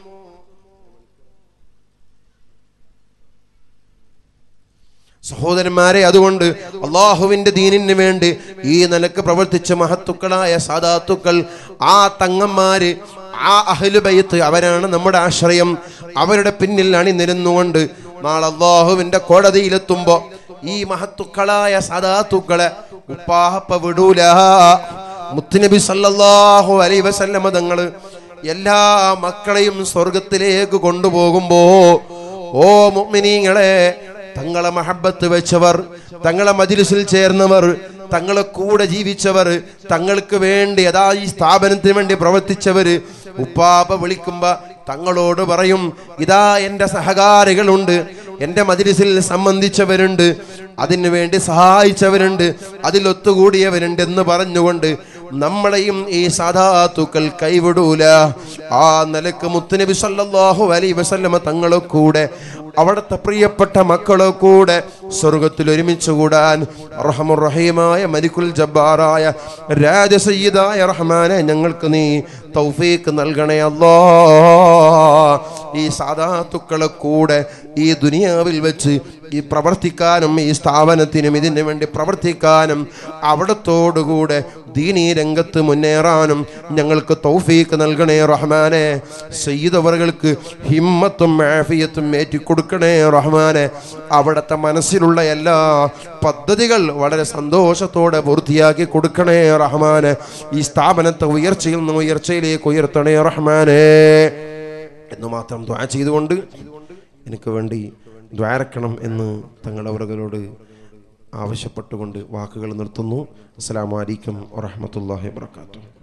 സഹോദരന്മാരെ, അതുകൊണ്ട് അള്ളാഹുവിൻ്റെ ദീനിന് വേണ്ടി ഈ നിലക്ക് പ്രവർത്തിച്ച മഹത്തുക്കളായ സാദാത്തുക്കൾ, ആ തങ്ങന്മാര്, ആ അഹ്ലു ബൈത്ത്, അവരാണ് നമ്മുടെ ആശ്രയം. അവരുടെ പിന്നിൽ അണിനിരന്നുകൊണ്ട് നാളെ അള്ളാഹുവിൻ്റെ കോടതിയിലെത്തുമ്പോൾ ഈ മഹത്തുക്കളായ സാദാത്തുക്കളെ ഉപ്പാഹപ്പ വിടൂല. മുത്തുനബി സല്ലല്ലാഹു അലൈഹി വസല്ലമ തങ്ങൾ എല്ലാ മക്കളെയും സ്വർഗത്തിലേക്ക് കൊണ്ടുപോകുമ്പോ, ഓ മുഅ്മിനീങ്ങളെ, തങ്ങളെ മഹബത്ത് വെച്ചവർ, തങ്ങളെ മജ്ലിസിൽ ചേർന്നവർ, തങ്ങളെ കൂടെ ജീവിച്ചവർ, തങ്ങൾക്ക് വേണ്ടി അതാ ഈ സ്ഥാപനത്തിന് വേണ്ടി പ്രവർത്തിച്ചവര് ഉപ്പാപ്പ വിളിക്കുമ്പോ തങ്ങളോട് പറയും, ഇതാ എൻ്റെ സഹകാരികളുണ്ട്, എൻ്റെ മജ്ലിസിൽ സംബന്ധിച്ചവരുണ്ട്, അതിനു വേണ്ടി സഹായിച്ചവരുണ്ട്, അതിലൊത്തുകൂടിയവരുണ്ട് എന്ന് പറഞ്ഞുകൊണ്ട് നമ്മളെയും ഈ സാദാത്തുക്കൾ കൈവിടൂല. ആ നിലക്ക് മുത്തുനബി സല്ലല്ലാഹു അലൈഹി വസല്ലമ തങ്ങളെ കൂടെ, അവിടുത്തെ പ്രിയപ്പെട്ട മക്കളെ കൂടെ സ്വർഗത്തിൽ ഒരുമിച്ച് കൂടാൻ റഹ്മാൻ റഹീമായ മലിക്കുൽ ജബ്ബാറായ രാജസയ്യിദായ റഹ്മാനെ ഞങ്ങൾക്ക് നീ തൗഫീഖ് നൽകണേ അല്ലാഹ്. ഈ സാദാത്തുക്കളെ കൂടെ ഈ ദുനിയാവിൽ വെച്ച് ഈ പ്രവർത്തിക്കാനും, ഈ സ്ഥാപനത്തിനും ഇതിനു വേണ്ടി പ്രവർത്തിക്കാനും, അവിടത്തോടുകൂടെ ദീനീ രംഗത്ത് മുന്നേറാനും ഞങ്ങൾക്ക് തൗഫീഖ് നൽകണേ റഹ്മാനെ. സയ്യിദ് അവർക്ക് ഹിമ്മത്തും ആഫിയത്തും ഏറ്റിക്കൊടുക്കണേ റഹ്മാനെ. അവിടുത്തെ മനസ്സിലുള്ള എല്ലാ പദ്ധതികൾ വളരെ സന്തോഷത്തോടെ പൂർത്തിയാക്കി കൊടുക്കണേ റഹ്മാനെ. ഈ സ്ഥാപനത്തെ ഉയർച്ചയിൽ നിന്ന് ഉയർച്ചയിലേക്ക് ഉയർത്തണേ റഹ്മാനെ എന്ന് മാത്രം ദുആ ചെയ്തുകൊണ്ട് എനിക്ക് വേണ്ടി ദ്വാരക്കണം എന്ന് തങ്ങളവരോട് ആവശ്യപ്പെട്ടുകൊണ്ട് വാക്കുകൾ നിർത്തുന്നു. അസ്സലാമു അലൈക്കും വറഹ്മത്തുള്ളാഹി വബറകാതുഹു.